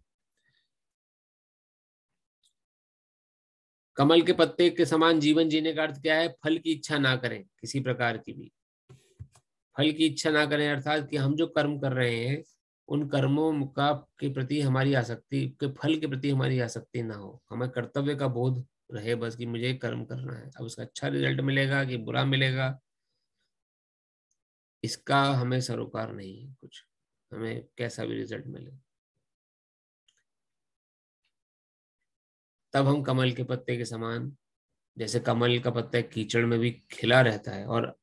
कमल के पत्ते के समान जीवन जीने का अर्थ क्या है, फल की इच्छा ना करें, किसी प्रकार की भी फल की इच्छा ना करें, अर्थात कि हम जो कर्म कर रहे हैं उन कर्मों का के प्रति हमारी आसक्ति, के फल के प्रति हमारी आसक्ति ना हो। हमें कर्तव्य का बोध रहे बस कि मुझे कर्म करना है, अब उसका अच्छा रिजल्ट मिलेगा कि बुरा मिलेगा इसका हमें सरोकार नहीं है कुछ, हमें कैसा भी रिजल्ट मिले। तब हम कमल के पत्ते के समान, जैसे कमल का पत्ता कीचड़ में भी खिला रहता है और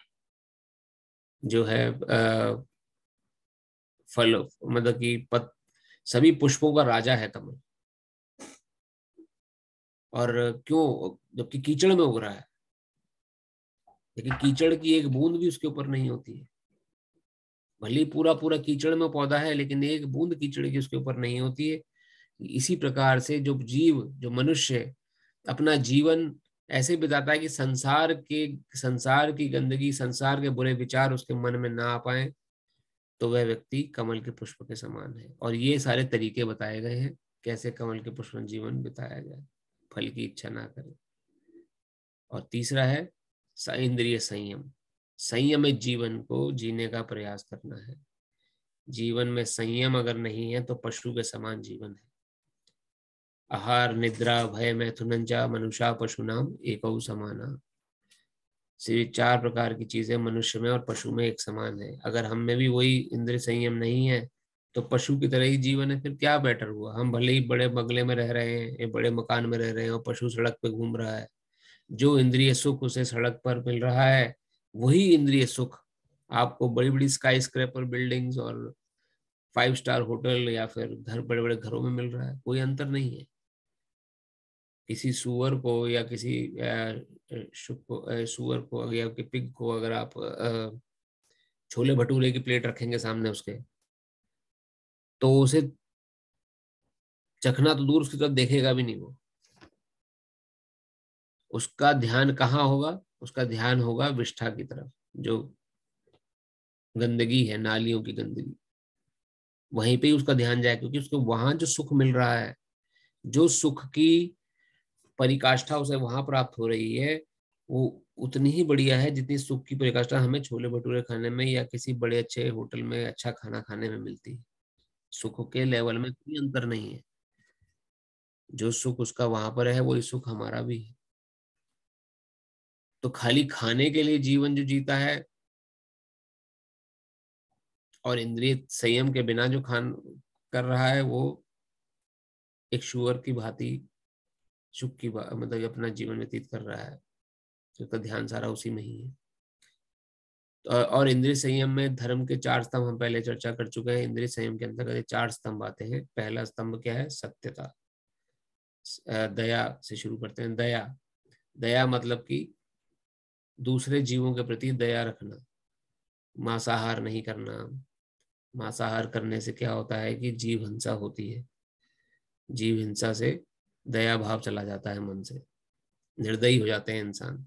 जो है फल मतलब कि सभी पुष्पों का राजा है कमल, और क्यों, जबकि कीचड़ में उग रहा है, लेकिन कीचड़ की एक बूंद भी उसके ऊपर नहीं होती है। भले पूरा पूरा कीचड़ में पौधा है लेकिन एक बूंद कीचड़ की उसके ऊपर नहीं होती है। इसी प्रकार से जो जीव, जो मनुष्य अपना जीवन ऐसे बिताता है कि संसार की गंदगी, संसार के बुरे विचार उसके मन में ना आ पाए, तो वह व्यक्ति कमल के पुष्प के समान है। और ये सारे तरीके बताए गए हैं कैसे कमल के पुष्प जीवन बिताया जाए, फल की इच्छा ना करें। और तीसरा है इंद्रिय संयम। संयमित जीवन को जीने का प्रयास करना है। जीवन में संयम अगर नहीं है तो पशु के समान जीवन है। आहार निद्रा भय मैथुनंचा मनुष्या पशुनाम एकौ समाना। सिर्फ 4 प्रकार की चीजें मनुष्य में और पशु में एक समान है। अगर हम में भी वही इंद्रिय संयम नहीं है तो पशु की तरह ही जीवन है। फिर क्या बेटर हुआ, हम भले ही बड़े बंगले में रह रहे हैं, एक बड़े मकान में रह रहे हैं और पशु सड़क पे घूम रहा है। जो इंद्रिय सुख उसे सड़क पर मिल रहा है, वही इंद्रिय सुख आपको बड़ी बड़ी स्काई स्क्रैपर बिल्डिंग्स और 5 स्टार होटल या फिर घर, बड़े बड़े घरों में मिल रहा है। कोई अंतर नहीं है। किसी सुअर को या किसी सुअर को या पिग को अगर आप छोले भटूरे की प्लेट रखेंगे सामने उसके, तो उसे चखना तो दूर, उसकी तरफ देखेगा भी नहीं वो। उसका ध्यान कहाँ होगा, उसका ध्यान होगा विष्ठा की तरफ, जो गंदगी है, नालियों की गंदगी, वहीं पे ही उसका ध्यान जाए, क्योंकि उसको वहां जो सुख मिल रहा है, जो सुख की परिकाष्ठा उसे वहां प्राप्त हो रही है, वो उतनी ही बढ़िया है जितनी सुख की परिकाष्ठा हमें छोले भटूरे खाने में या किसी बड़े अच्छे होटल में अच्छा खाना खाने में मिलती है। सुख के लेवल में कोई अंतर नहीं है। जो सुख उसका वहां पर है वही सुख हमारा भी है। तो खाली खाने के लिए जीवन जो जीता है और इंद्रिय संयम के बिना जो खान कर रहा है, वो एक शुअर की भांति सुख की मतलब अपना जीवन व्यतीत कर रहा है, उसका ध्यान सारा उसी में ही है। और इंद्रिय संयम में धर्म के 4 स्तंभ हम पहले चर्चा कर चुके हैं। इंद्रिय संयम के अंतर्गत 4 स्तंभ आते हैं। पहला स्तंभ क्या है, सत्यता। दया से शुरू करते हैं। दया मतलब कि दूसरे जीवों के प्रति दया रखना, मांसाहार नहीं करना। मांसाहार करने से क्या होता है कि जीव हिंसा होती है, जीव हिंसा से दया भाव चला जाता है मन से, निर्दयी हो जाते हैं इंसान।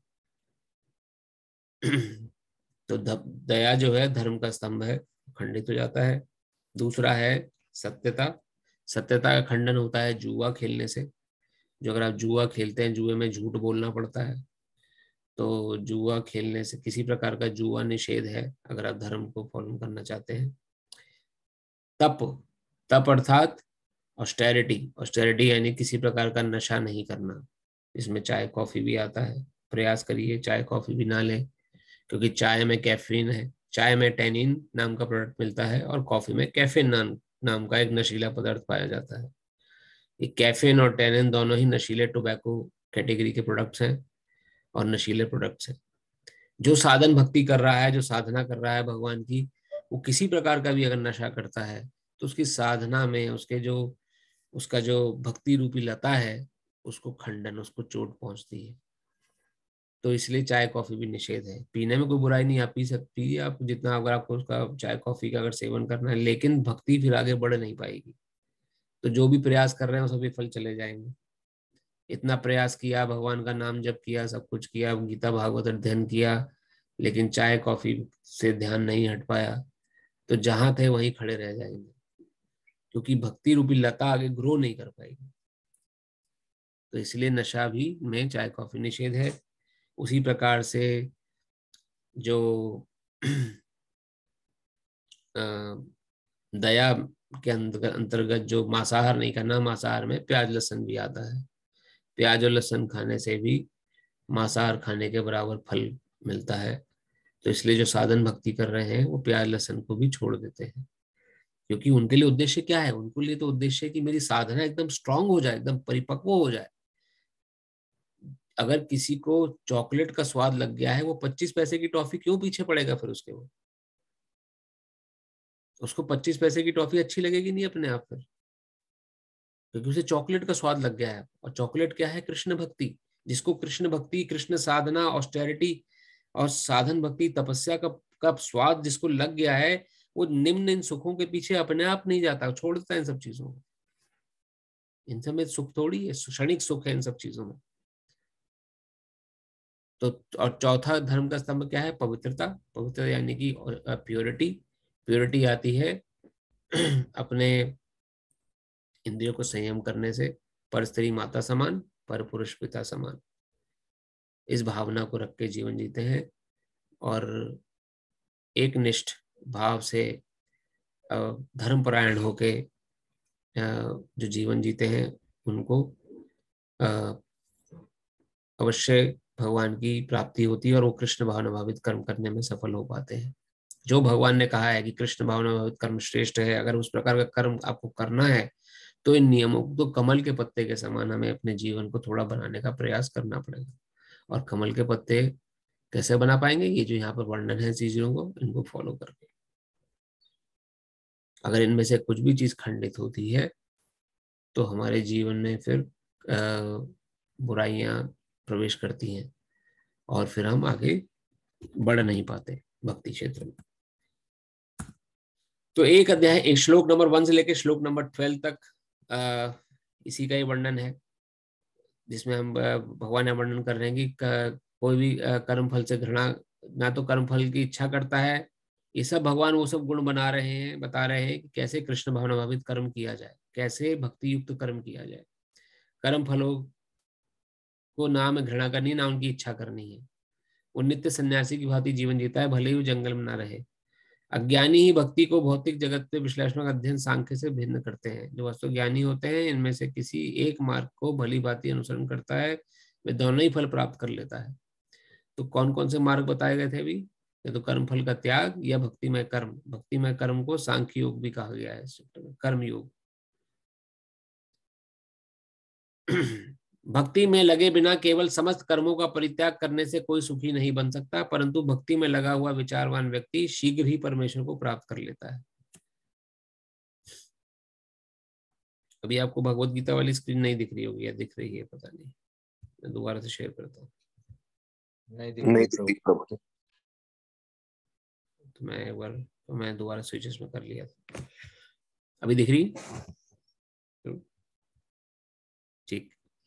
तो दया जो है धर्म का स्तंभ है, खंडित हो जाता है। दूसरा है सत्यता। सत्यता का खंडन होता है जुआ खेलने से। जो अगर आप जुआ खेलते हैं, जुए में झूठ बोलना पड़ता है, तो जुआ खेलने से, किसी प्रकार का जुआ निषेध है अगर आप धर्म को फॉलो करना चाहते हैं। तप। तप अर्थात ऑस्टेरिटी। ऑस्टेरिटी यानी किसी प्रकार का नशा नहीं करना। इसमें चाय कॉफी भी आता है। प्रयास करिए चाय कॉफी भी ना लें, क्योंकि चाय में कैफीन है। चाय में टेनिन नाम का प्रोडक्ट मिलता है और कॉफी में कैफीन नाम का एक नशीला पदार्थ पाया जाता है। ये कैफीन और टेनिन दोनों ही नशीले टोबैको कैटेगरी के प्रोडक्ट्स हैं और नशीले प्रोडक्ट्स हैं। जो साधन भक्ति कर रहा है, जो साधना कर रहा है भगवान की, वो किसी प्रकार का भी अगर नशा करता है तो उसकी साधना में उसका जो भक्ति रूपी लता है उसको खंडन, उसको चोट पहुंचती है। तो इसलिए चाय कॉफी भी निषेध है। पीने में कोई बुराई नहीं, आप पी सकती है आप जितना, अगर आपको उसका चाय कॉफी का अगर सेवन करना है, लेकिन भक्ति फिर आगे बढ़ नहीं पाएगी। तो जो भी प्रयास कर रहे हैं वो सभी फल चले जाएंगे। इतना प्रयास किया, भगवान का नाम जप किया, सब कुछ किया, गीता भागवत अध्ययन किया, लेकिन चाय कॉफी से ध्यान नहीं हट पाया, तो जहां थे वहीं खड़े रह जाएंगे, क्योंकि भक्ति रूपी लता आगे ग्रो नहीं कर पाएगी। तो इसलिए नशा भी में चाय कॉफी निषेध है। उसी प्रकार से जो दया के अंतर्गत जो मांसाहार नहीं करना, मांसाहार में प्याज लहसुन भी आता है। प्याज और लहसुन खाने से भी मांसाहार खाने के बराबर फल मिलता है। तो इसलिए जो साधन भक्ति कर रहे हैं वो प्याज लहसुन को भी छोड़ देते हैं, क्योंकि उनके लिए उद्देश्य क्या है? उनके लिए तो उद्देश्य है कि मेरी साधना एकदम स्ट्रांग हो जाए, एकदम परिपक्व हो जाए। अगर किसी को चॉकलेट का स्वाद लग गया है, वो 25 पैसे की टॉफी क्यों पीछे पड़ेगा फिर उसके? वो उसको 25 पैसे की टॉफी अच्छी लगेगी नहीं अपने आप फिर, क्योंकि उसे चॉकलेट का स्वाद लग गया है। और चॉकलेट क्या है? कृष्ण भक्ति। जिसको कृष्ण भक्ति, कृष्ण साधना, ऑस्टेरिटी और साधन भक्ति, तपस्या का स्वाद जिसको लग गया है, वो निम्न इन सुखों के पीछे अपने आप नहीं जाता, छोड़ देता है इन सब चीजों को। इन सब में सुख थोड़ी है, क्षणिक सुख है इन सब चीजों में। तो और चौथा धर्म का स्तंभ क्या है? पवित्रता। पवित्रता यानी कि प्योरिटी। प्योरिटी आती है अपने इंद्रियों को संयम करने से। पर स्त्री माता समान, पर पुरुष पिता समान, इस भावना को रख के जीवन जीते हैं। और एक निष्ठ भाव से धर्मपरायण होके जो जीवन जीते हैं, उनको अवश्य भगवान की प्राप्ति होती है और वो कृष्ण भावना भावित कर्म करने में सफल हो पाते हैं। जो भगवान ने कहा है कि कृष्ण भावना भावित कर्म श्रेष्ठ है, अगर उस प्रकार का कर्म आपको करना है तो इन नियमों को तो कमल के पत्ते के समान हमें अपने जीवन को थोड़ा बनाने का प्रयास करना पड़ेगा। और कमल के पत्ते कैसे बना पाएंगे? ये जो यहाँ पर वर्णन है चीजों को, इनको फॉलो करके। अगर इनमें से कुछ भी चीज खंडित होती है तो हमारे जीवन में फिर बुराइयां प्रवेश करती हैं और फिर हम आगे बढ़ नहीं पाते भक्ति क्षेत्र में। तो एक अध्याय, एक श्लोक नंबर 1 से लेकर श्लोक नंबर 12 तक इसी का ही वर्णन है, जिसमें हम भगवान ने वर्णन कर रहे हैं कि कोई भी कर्म फल से घृणा, ना तो कर्म फल की इच्छा करता है। ये सब भगवान वो सब गुण बना रहे हैं, बता रहे हैं कि कैसे कृष्ण भावना भावित कर्म किया जाए, कैसे भक्ति युक्त कर्म किया जाए। कर्म फलों को ना में घृणा करनी, ना उनकी इच्छा करनी है। वो नित्य सन्यासी की भांति जीवन जीता है, भले ही वो जंगल में ना रहे। अज्ञानी ही भक्ति को भौतिक जगत के विश्लेषणात्मक अध्ययन सांख्य से भिन्न करते हैं। जो वस्तु ज्ञानी होते हैं, इनमें से किसी एक मार्ग को भली भांति अनुसरण करता है, वे दोनों ही फल प्राप्त कर लेता है। तो कौन कौन से मार्ग बताए गए थे अभी? या तो कर्म फल का त्याग या भक्तिमय कर्म। भक्तिमय कर्म को सांख्य योग भी कहा गया है, कर्म योग। भक्ति में लगे बिना केवल समस्त कर्मों का परित्याग करने से कोई सुखी नहीं बन सकता, परंतु भक्ति में लगा हुआ विचारवान व्यक्ति शीघ्र ही परमेश्वर को प्राप्त कर लेता है। अभी आपको भगवत गीता वाली स्क्रीन नहीं दिख रही होगी या दिख रही है, पता नहीं, मैं दोबारा से शेयर करता हूँ। नहीं दिख रही प्रभु। तो मैं एक बार, तो मैं दोबारा स्विचेस में कर लिया था। अभी दिख रही? ठीक।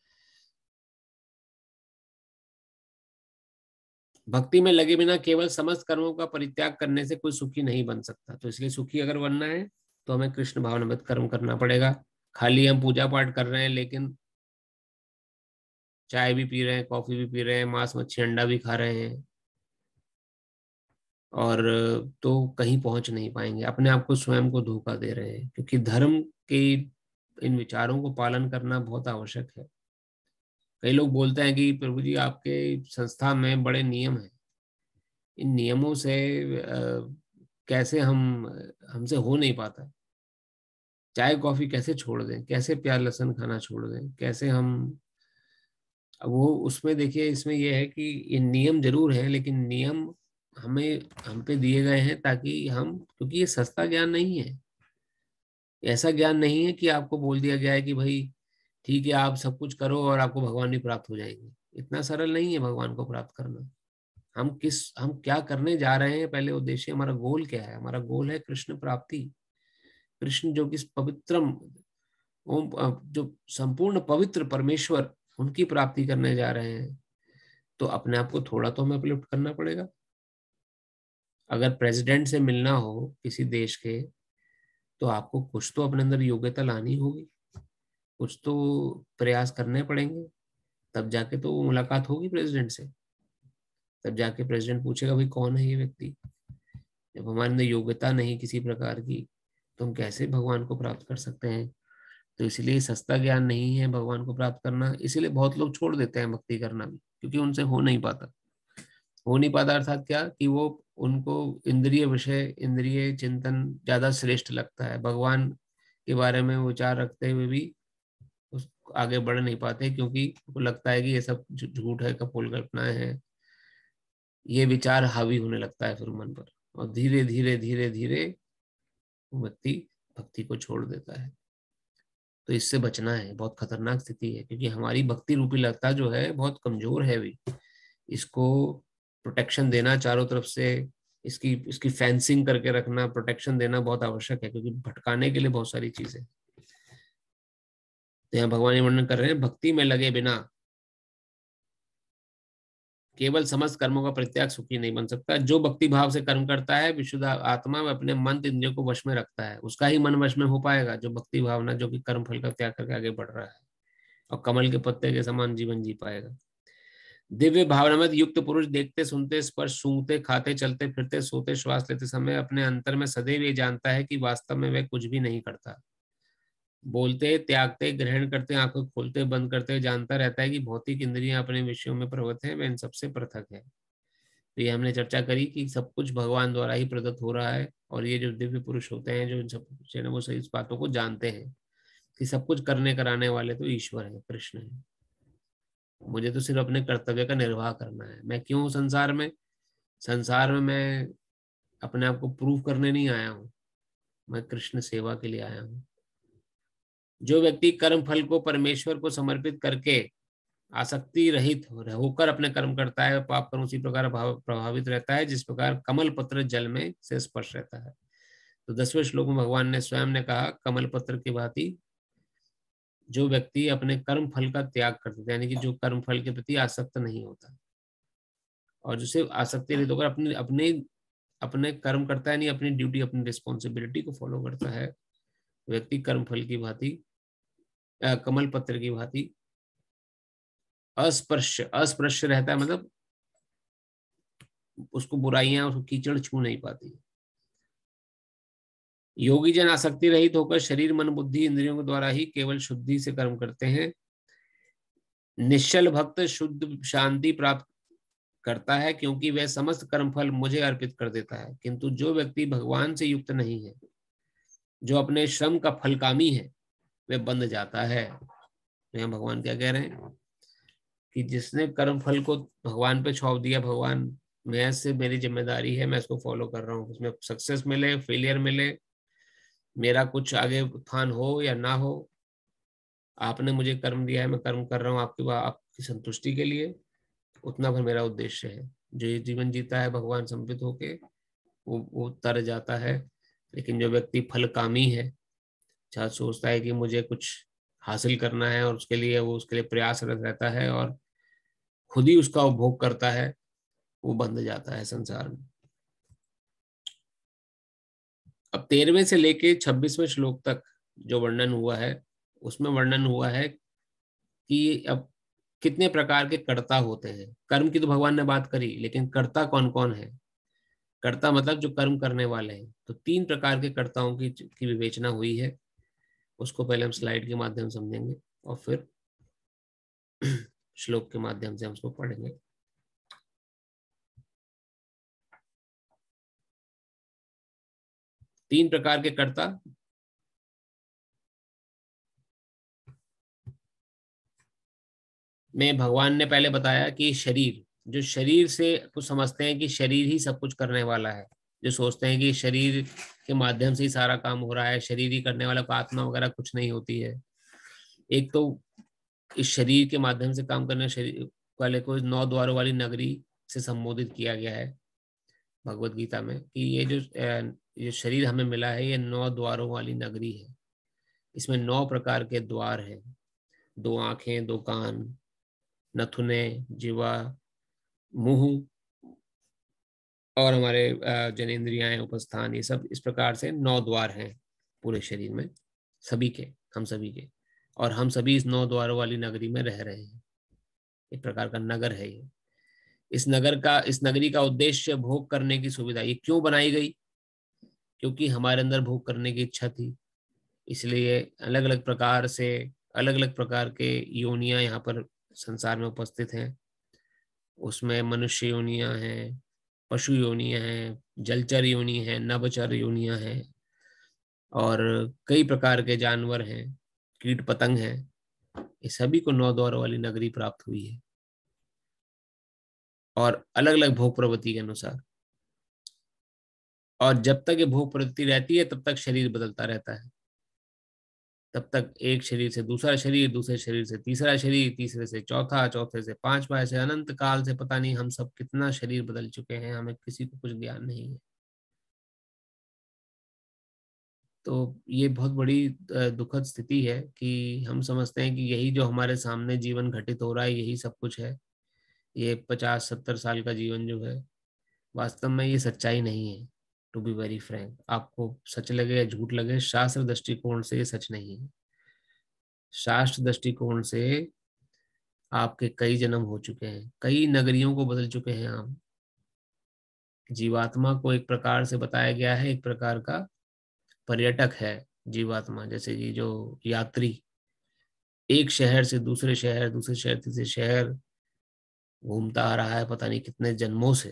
भक्ति में लगे बिना केवल समस्त कर्मों का परित्याग करने से कोई सुखी नहीं बन सकता। तो इसलिए सुखी अगर बनना है तो हमें कृष्ण भावनामृत कर्म करना पड़ेगा। खाली हम पूजा पाठ कर रहे हैं लेकिन चाय भी पी रहे हैं, कॉफी भी पी रहे हैं, मांस मच्छी अंडा भी खा रहे हैं, और तो कहीं पहुंच नहीं पाएंगे। अपने आप को स्वयं को धोखा दे रहे हैं, क्योंकि धर्म के इन विचारों को पालन करना बहुत आवश्यक है। कई लोग बोलते हैं कि प्रभु जी आपके संस्था में बड़े नियम हैं, इन नियमों से कैसे हमसे हो नहीं पाता। चाय कॉफी कैसे छोड़ दें, कैसे प्याज लहसुन खाना छोड़ दें, कैसे हम। अब वो उसमें देखिए, इसमें ये है कि ये नियम जरूर है, लेकिन नियम हम पे दिए गए हैं ताकि हम, क्योंकि ये सस्ता ज्ञान नहीं है। ऐसा ज्ञान नहीं है कि आपको बोल दिया गया है कि भाई ठीक है आप सब कुछ करो और आपको भगवान भी प्राप्त हो जाएंगे। इतना सरल नहीं है भगवान को प्राप्त करना। हम क्या करने जा रहे हैं, पहले उद्देश्य, हमारा गोल क्या है। हमारा गोल है कृष्ण प्राप्ति। कृष्ण जो कि पवित्रम ओम, जो संपूर्ण पवित्र परमेश्वर, उनकी प्राप्ति करने जा रहे हैं। तो अपने आप को थोड़ा तो हमें अपलिफ्ट करना पड़ेगा। अगर प्रेसिडेंट से मिलना हो किसी देश के, तो आपको कुछ तो अपने अंदर योग्यता लानी होगी, कुछ तो प्रयास करने पड़ेंगे, तब जाके तो मुलाकात होगी प्रेसिडेंट से। तब जाके प्रेसिडेंट पूछेगा भाई कौन है ये व्यक्ति। जब हमारे अंदर योग्यता नहीं किसी प्रकार की, तो हम कैसे भगवान को प्राप्त कर सकते हैं। तो इसलिए सस्ता ज्ञान नहीं है भगवान को प्राप्त करना। इसीलिए बहुत लोग छोड़ देते हैं भक्ति करना भी, क्योंकि उनसे हो नहीं पाता। हो नहीं पाता अर्थात क्या, कि वो, उनको इंद्रिय विषय, इंद्रिय चिंतन ज्यादा श्रेष्ठ लगता है। भगवान के बारे में विचार रखते हुए भी उस आगे बढ़ नहीं पाते, क्योंकि उनको लगता है कि ये सब झूठ है, कपोल कल्पनाएं हैं। ये विचार हावी होने लगता है फिर मन पर, और धीरे धीरे धीरे धीरे व्यक्ति भक्ति को छोड़ देता है। तो इससे बचना है, बहुत खतरनाक स्थिति है, क्योंकि हमारी भक्ति रूपी लता जो है बहुत कमजोर है अभी। इसको प्रोटेक्शन देना चारों तरफ से, इसकी इसकी फेंसिंग करके रखना, प्रोटेक्शन देना बहुत आवश्यक है, क्योंकि भटकाने के लिए बहुत सारी चीजें। तो यहाँ भगवान ये वर्णन कर रहे हैं, भक्ति में लगे बिना केवल समस्त कर्मों का परित्याग सुखी नहीं बन सकता। जो भक्ति भाव से कर्म करता है, विशुद्ध आत्मा में अपने मन इंद्रियों को वश में रखता है, उसका ही मन वश में हो पाएगा। जो भक्ति भावना, जो कि कर्म फल का त्याग करके आगे बढ़ रहा है, और कमल के पत्ते के समान जीवन जी पाएगा। दिव्य भावना में युक्त पुरुष देखते, सुनते, स्पर्श, सूंघते, खाते, चलते फिरते, सोते, श्वास लेते समय अपने अंतर में सदैव ये जानता है कि वास्तव में वह कुछ भी नहीं करता। बोलते, त्यागते, ग्रहण करते, आंखों खोलते बंद करते, जानता रहता है कि भौतिक इंद्रियां अपने विषयों में प्रवृत्त है, वह इन सबसे पृथक है। तो ये हमने चर्चा करी कि सब कुछ भगवान द्वारा ही प्रदत्त हो रहा है, और ये जो दिव्य पुरुष होते हैं, जो इन सब वो सही इस बातों को जानते हैं कि सब कुछ करने कराने वाले तो ईश्वर है, कृष्ण है। मुझे तो सिर्फ अपने कर्तव्य का निर्वाह करना है। मैं क्यों हूँ संसार में? संसार में मैं अपने आप को प्रूव करने नहीं आया हूँ, मैं कृष्ण सेवा के लिए आया हूँ। जो व्यक्ति कर्म फल को परमेश्वर को समर्पित करके आसक्ति रहित होकर अपने कर्म करता है, पाप कर्म उसी प्रकार प्रभावित रहता है जिस प्रकार कमल पत्र जल में से स्पर्श रहता है। तो 10वें श्लोक में भगवान ने स्वयं ने कहा, कमल पत्र की भांति जो व्यक्ति अपने कर्म फल का त्याग कर देता है, यानी कि जो कर्म फल के प्रति आसक्त नहीं होता, और जो सिर्फ आसक्ति रहित होकर अपने अपने अपने कर्म करता है, नहीं अपनी ड्यूटी, अपनी रिस्पॉन्सिबिलिटी को फॉलो करता है, व्यक्ति कर्म फल की भांति, कमल पत्र की भांति अस्पृश्य रहता है। मतलब उसको बुराइयां, उसको कीचड़ छू नहीं पाती। योगी जन आसक्ति रहित होकर शरीर, मन, बुद्धि, इंद्रियों के द्वारा ही केवल शुद्धि से कर्म करते हैं। निश्चल भक्त शुद्ध शांति प्राप्त करता है, क्योंकि वह समस्त कर्मफल मुझे अर्पित कर देता है। किंतु जो व्यक्ति भगवान से युक्त नहीं है, जो अपने श्रम का फलकामी है, वह बंध जाता है। तो यहाँ भगवान क्या कह रहे हैं कि जिसने कर्म फल को भगवान पे छोड़ दिया, भगवान मैं से मेरी जिम्मेदारी है, मैं इसको फॉलो कर रहा हूँ, उसमें सक्सेस मिले, फेलियर मिले, मेरा कुछ आगे उत्थान हो या ना हो, आपने मुझे कर्म दिया है, मैं कर्म कर रहा हूँ आपकी संतुष्टि के लिए, उतना भर मेरा उद्देश्य है। जो ये जीवन जीता है भगवान समर्पित होके, वो तर जाता है। लेकिन जो व्यक्ति फलकामी है, चाहे सोचता है कि मुझे कुछ हासिल करना है और उसके लिए वो उसके लिए प्रयासरत रहता है और खुद ही उसका उपभोग करता है, वो बंध जाता है संसार में। अब 13वें से लेके 26वें श्लोक तक जो वर्णन हुआ है, उसमें वर्णन हुआ है कि अब कितने प्रकार के कर्ता होते हैं। कर्म की तो भगवान ने बात करी, लेकिन कर्ता कौन कौन है? कर्ता मतलब जो कर्म करने वाले हैं। तो 3 प्रकार के कर्ताओं की विवेचना हुई है। उसको पहले हम स्लाइड के माध्यम से समझेंगे और फिर श्लोक के माध्यम से हम उसको पढ़ेंगे। तीन प्रकार के कर्ता। में भगवान ने पहले बताया कि शरीर, जो शरीर से कुछ समझते हैं कि शरीर ही सब कुछ करने वाला है, जो सोचते हैं कि शरीर के माध्यम से ही सारा काम हो रहा है, शरीर ही करने वाला, को आत्मा वगैरह कुछ नहीं होती है। एक तो इस शरीर के माध्यम से काम करने शरीर वाले को 9 द्वारों वाली नगरी से संबोधित किया गया है भगवत गीता में कि ये शरीर हमें मिला है, ये 9 द्वारों वाली नगरी है। इसमें 9 प्रकार के द्वार हैं, 2 आंखें, 2 कान, नथुने, जीवा, मुंह और हमारे जनेंद्रियां, उपस्थान, ये सब इस प्रकार से 9 द्वार हैं पूरे शरीर में, सभी के, हम सभी के। और हम सभी इस 9 द्वारों वाली नगरी में रह रहे हैं। एक प्रकार का नगर है ये। इस नगरी का उद्देश्य भोग करने की सुविधा। ये क्यों बनाई गई? क्योंकि हमारे अंदर भोग करने की इच्छा थी, इसलिए अलग अलग प्रकार से अलग अलग प्रकार के योनियां यहाँ पर संसार में उपस्थित हैं। उसमें मनुष्य योनियां हैं, पशु योनियां हैं, जलचर योनि हैं, नभचर योनियां हैं और कई प्रकार के जानवर हैं, कीट पतंग हैं। ये सभी को 9 द्वारों वाली नगरी प्राप्त हुई है और अलग अलग भोग प्रवृत्ति के अनुसार। और जब तक ये भोग प्रवृत्ति रहती है तब तक शरीर बदलता रहता है। तब तक एक शरीर से दूसरा शरीर, दूसरे शरीर से तीसरा शरीर, तीसरे से चौथा, चौथे से पांचवा, ऐसे अनंत काल से पता नहीं हम सब कितना शरीर बदल चुके हैं, हमें किसी को कुछ ज्ञान नहीं है। तो ये बहुत बड़ी दुखद स्थिति है कि हम समझते हैं कि यही जो हमारे सामने जीवन घटित हो रहा है यही सब कुछ है। ये 50-70 साल का जीवन जो है, वास्तव में ये सच्चाई नहीं है। टू बी वेरी फ्रैंक, आपको सच लगे या झूठ लगे, शास्त्र दृष्टिकोण से ये सच नहीं है। शास्त्र दृष्टिकोण से आपके कई जन्म हो चुके हैं, कई नगरियों को बदल चुके हैं हम। जीवात्मा को एक प्रकार से बताया गया है, एक प्रकार का पर्यटक है जीवात्मा। जैसे ये जो यात्री एक शहर से दूसरे शहर, दूसरे शहर तीसरे शहर घूमता आ रहा है पता नहीं कितने जन्मों से,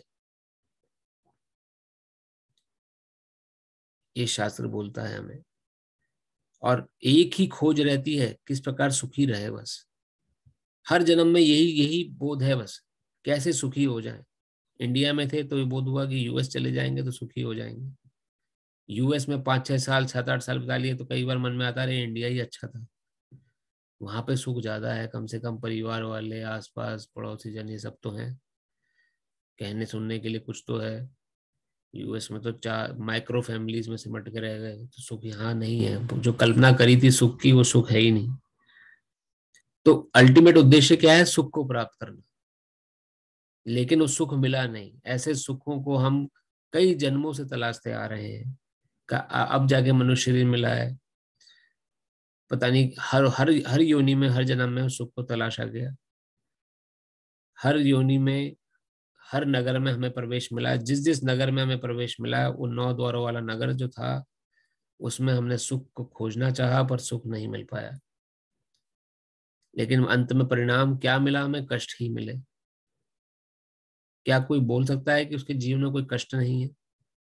ये शास्त्र बोलता है हमें। और एक ही खोज रहती है, किस प्रकार सुखी रहे। बस हर जन्म में यही यही बोध है, बस कैसे सुखी हो जाए। इंडिया में थे तो ये बोध हुआ कि यूएस चले जाएंगे तो सुखी हो जाएंगे। यूएस में 5-6 साल 7-8 साल बिता लिए तो कई बार मन में आता रहे इंडिया ही अच्छा था, वहां पे सुख ज्यादा है, कम से कम परिवार वाले, आसपास पड़ोसी जन ये सब तो हैं, कहने सुनने के लिए कुछ तो है। यूएस में तो 4 माइक्रो फैमिलीज में सिमट के रह गए, तो सुख यहाँ नहीं है। जो कल्पना करी थी सुख की, वो सुख है ही नहीं। तो अल्टीमेट उद्देश्य क्या है? सुख को प्राप्त करना। लेकिन वो सुख मिला नहीं। ऐसे सुखों को हम कई जन्मों से तलाशते आ रहे हैं, अब जाके मनुष्य शरीर मिला है। पता नहीं हर हर हर योनि में, हर जन्म में उस सुख को तलाशा गया। हर योनि में, हर नगर में हमें प्रवेश मिला। जिस जिस नगर में हमें प्रवेश मिला, वो 9 द्वारों वाला नगर जो था, उसमें हमने सुख को खोजना चाहा पर सुख नहीं मिल पाया। लेकिन अंत में परिणाम क्या मिला? हमें कष्ट ही मिले। क्या कोई बोल सकता है कि उसके जीवन में कोई कष्ट नहीं है?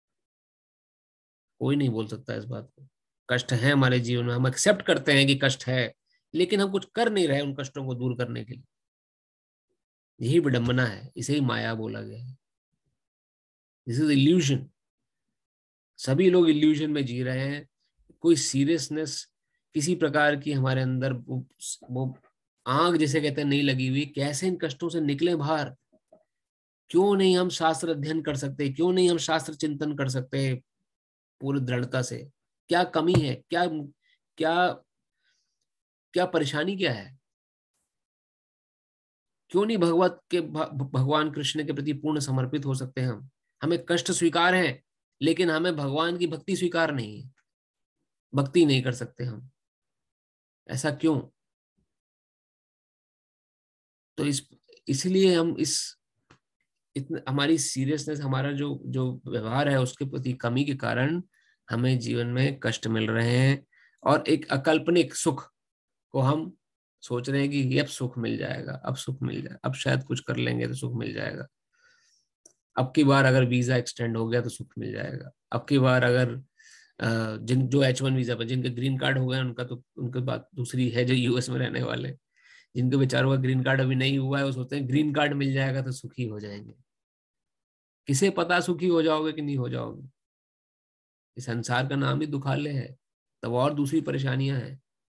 कोई नहीं बोल सकता इस बात को। कष्ट है हमारे जीवन में, हम एक्सेप्ट करते हैं कि कष्ट है, लेकिन हम कुछ कर नहीं रहे उन कष्टों को दूर करने के लिए। यही विडंबना है, इसे ही माया बोला गया है। This is illusion. सभी लोग इल्यूजन में जी रहे हैं। कोई सीरियसनेस किसी प्रकार की हमारे अंदर वो आग जिसे कहते हैं नहीं लगी हुई। कैसे इन कष्टों से निकले बाहर? क्यों नहीं हम शास्त्र अध्ययन कर सकते? क्यों नहीं हम शास्त्र चिंतन कर सकते पूरी दृढ़ता से? क्या कमी है? क्या क्या क्या परेशानी क्या है? क्यों नहीं भगवान कृष्ण के प्रति पूर्ण समर्पित हो सकते हैं हम? हमें कष्ट स्वीकार है, लेकिन हमें भगवान की भक्ति स्वीकार नहीं है। भक्ति नहीं कर सकते हम, ऐसा क्यों? तो इसलिए हम इतने हमारी सीरियसनेस, हमारा जो जो व्यवहार है उसके प्रति कमी के कारण हमें जीवन में कष्ट मिल रहे हैं, और एक अकाल्पनिक सुख को हम सोच रहे हैं कि ये अब सुख मिल जाएगा, अब सुख मिल जाएगा, अब शायद कुछ कर लेंगे तो सुख मिल जाएगा, अब की बार अगर वीजा एक्सटेंड हो गया तो सुख मिल जाएगा, अब की बार अगर जिन जो H1 वीजा पर जिनके ग्रीन कार्ड हो गए उनका तो उनकी बात दूसरी है, जो यूएस में रहने वाले जिनके बेचारों का ग्रीन कार्ड अभी नहीं हुआ है वो सोचते हैं ग्रीन कार्ड मिल जाएगा तो सुखी हो जाएंगे। किसे पता सुखी हो जाओगे कि नहीं हो जाओगे? इस संसार का नाम ही दुखालय है, तब और दूसरी परेशानियां हैं।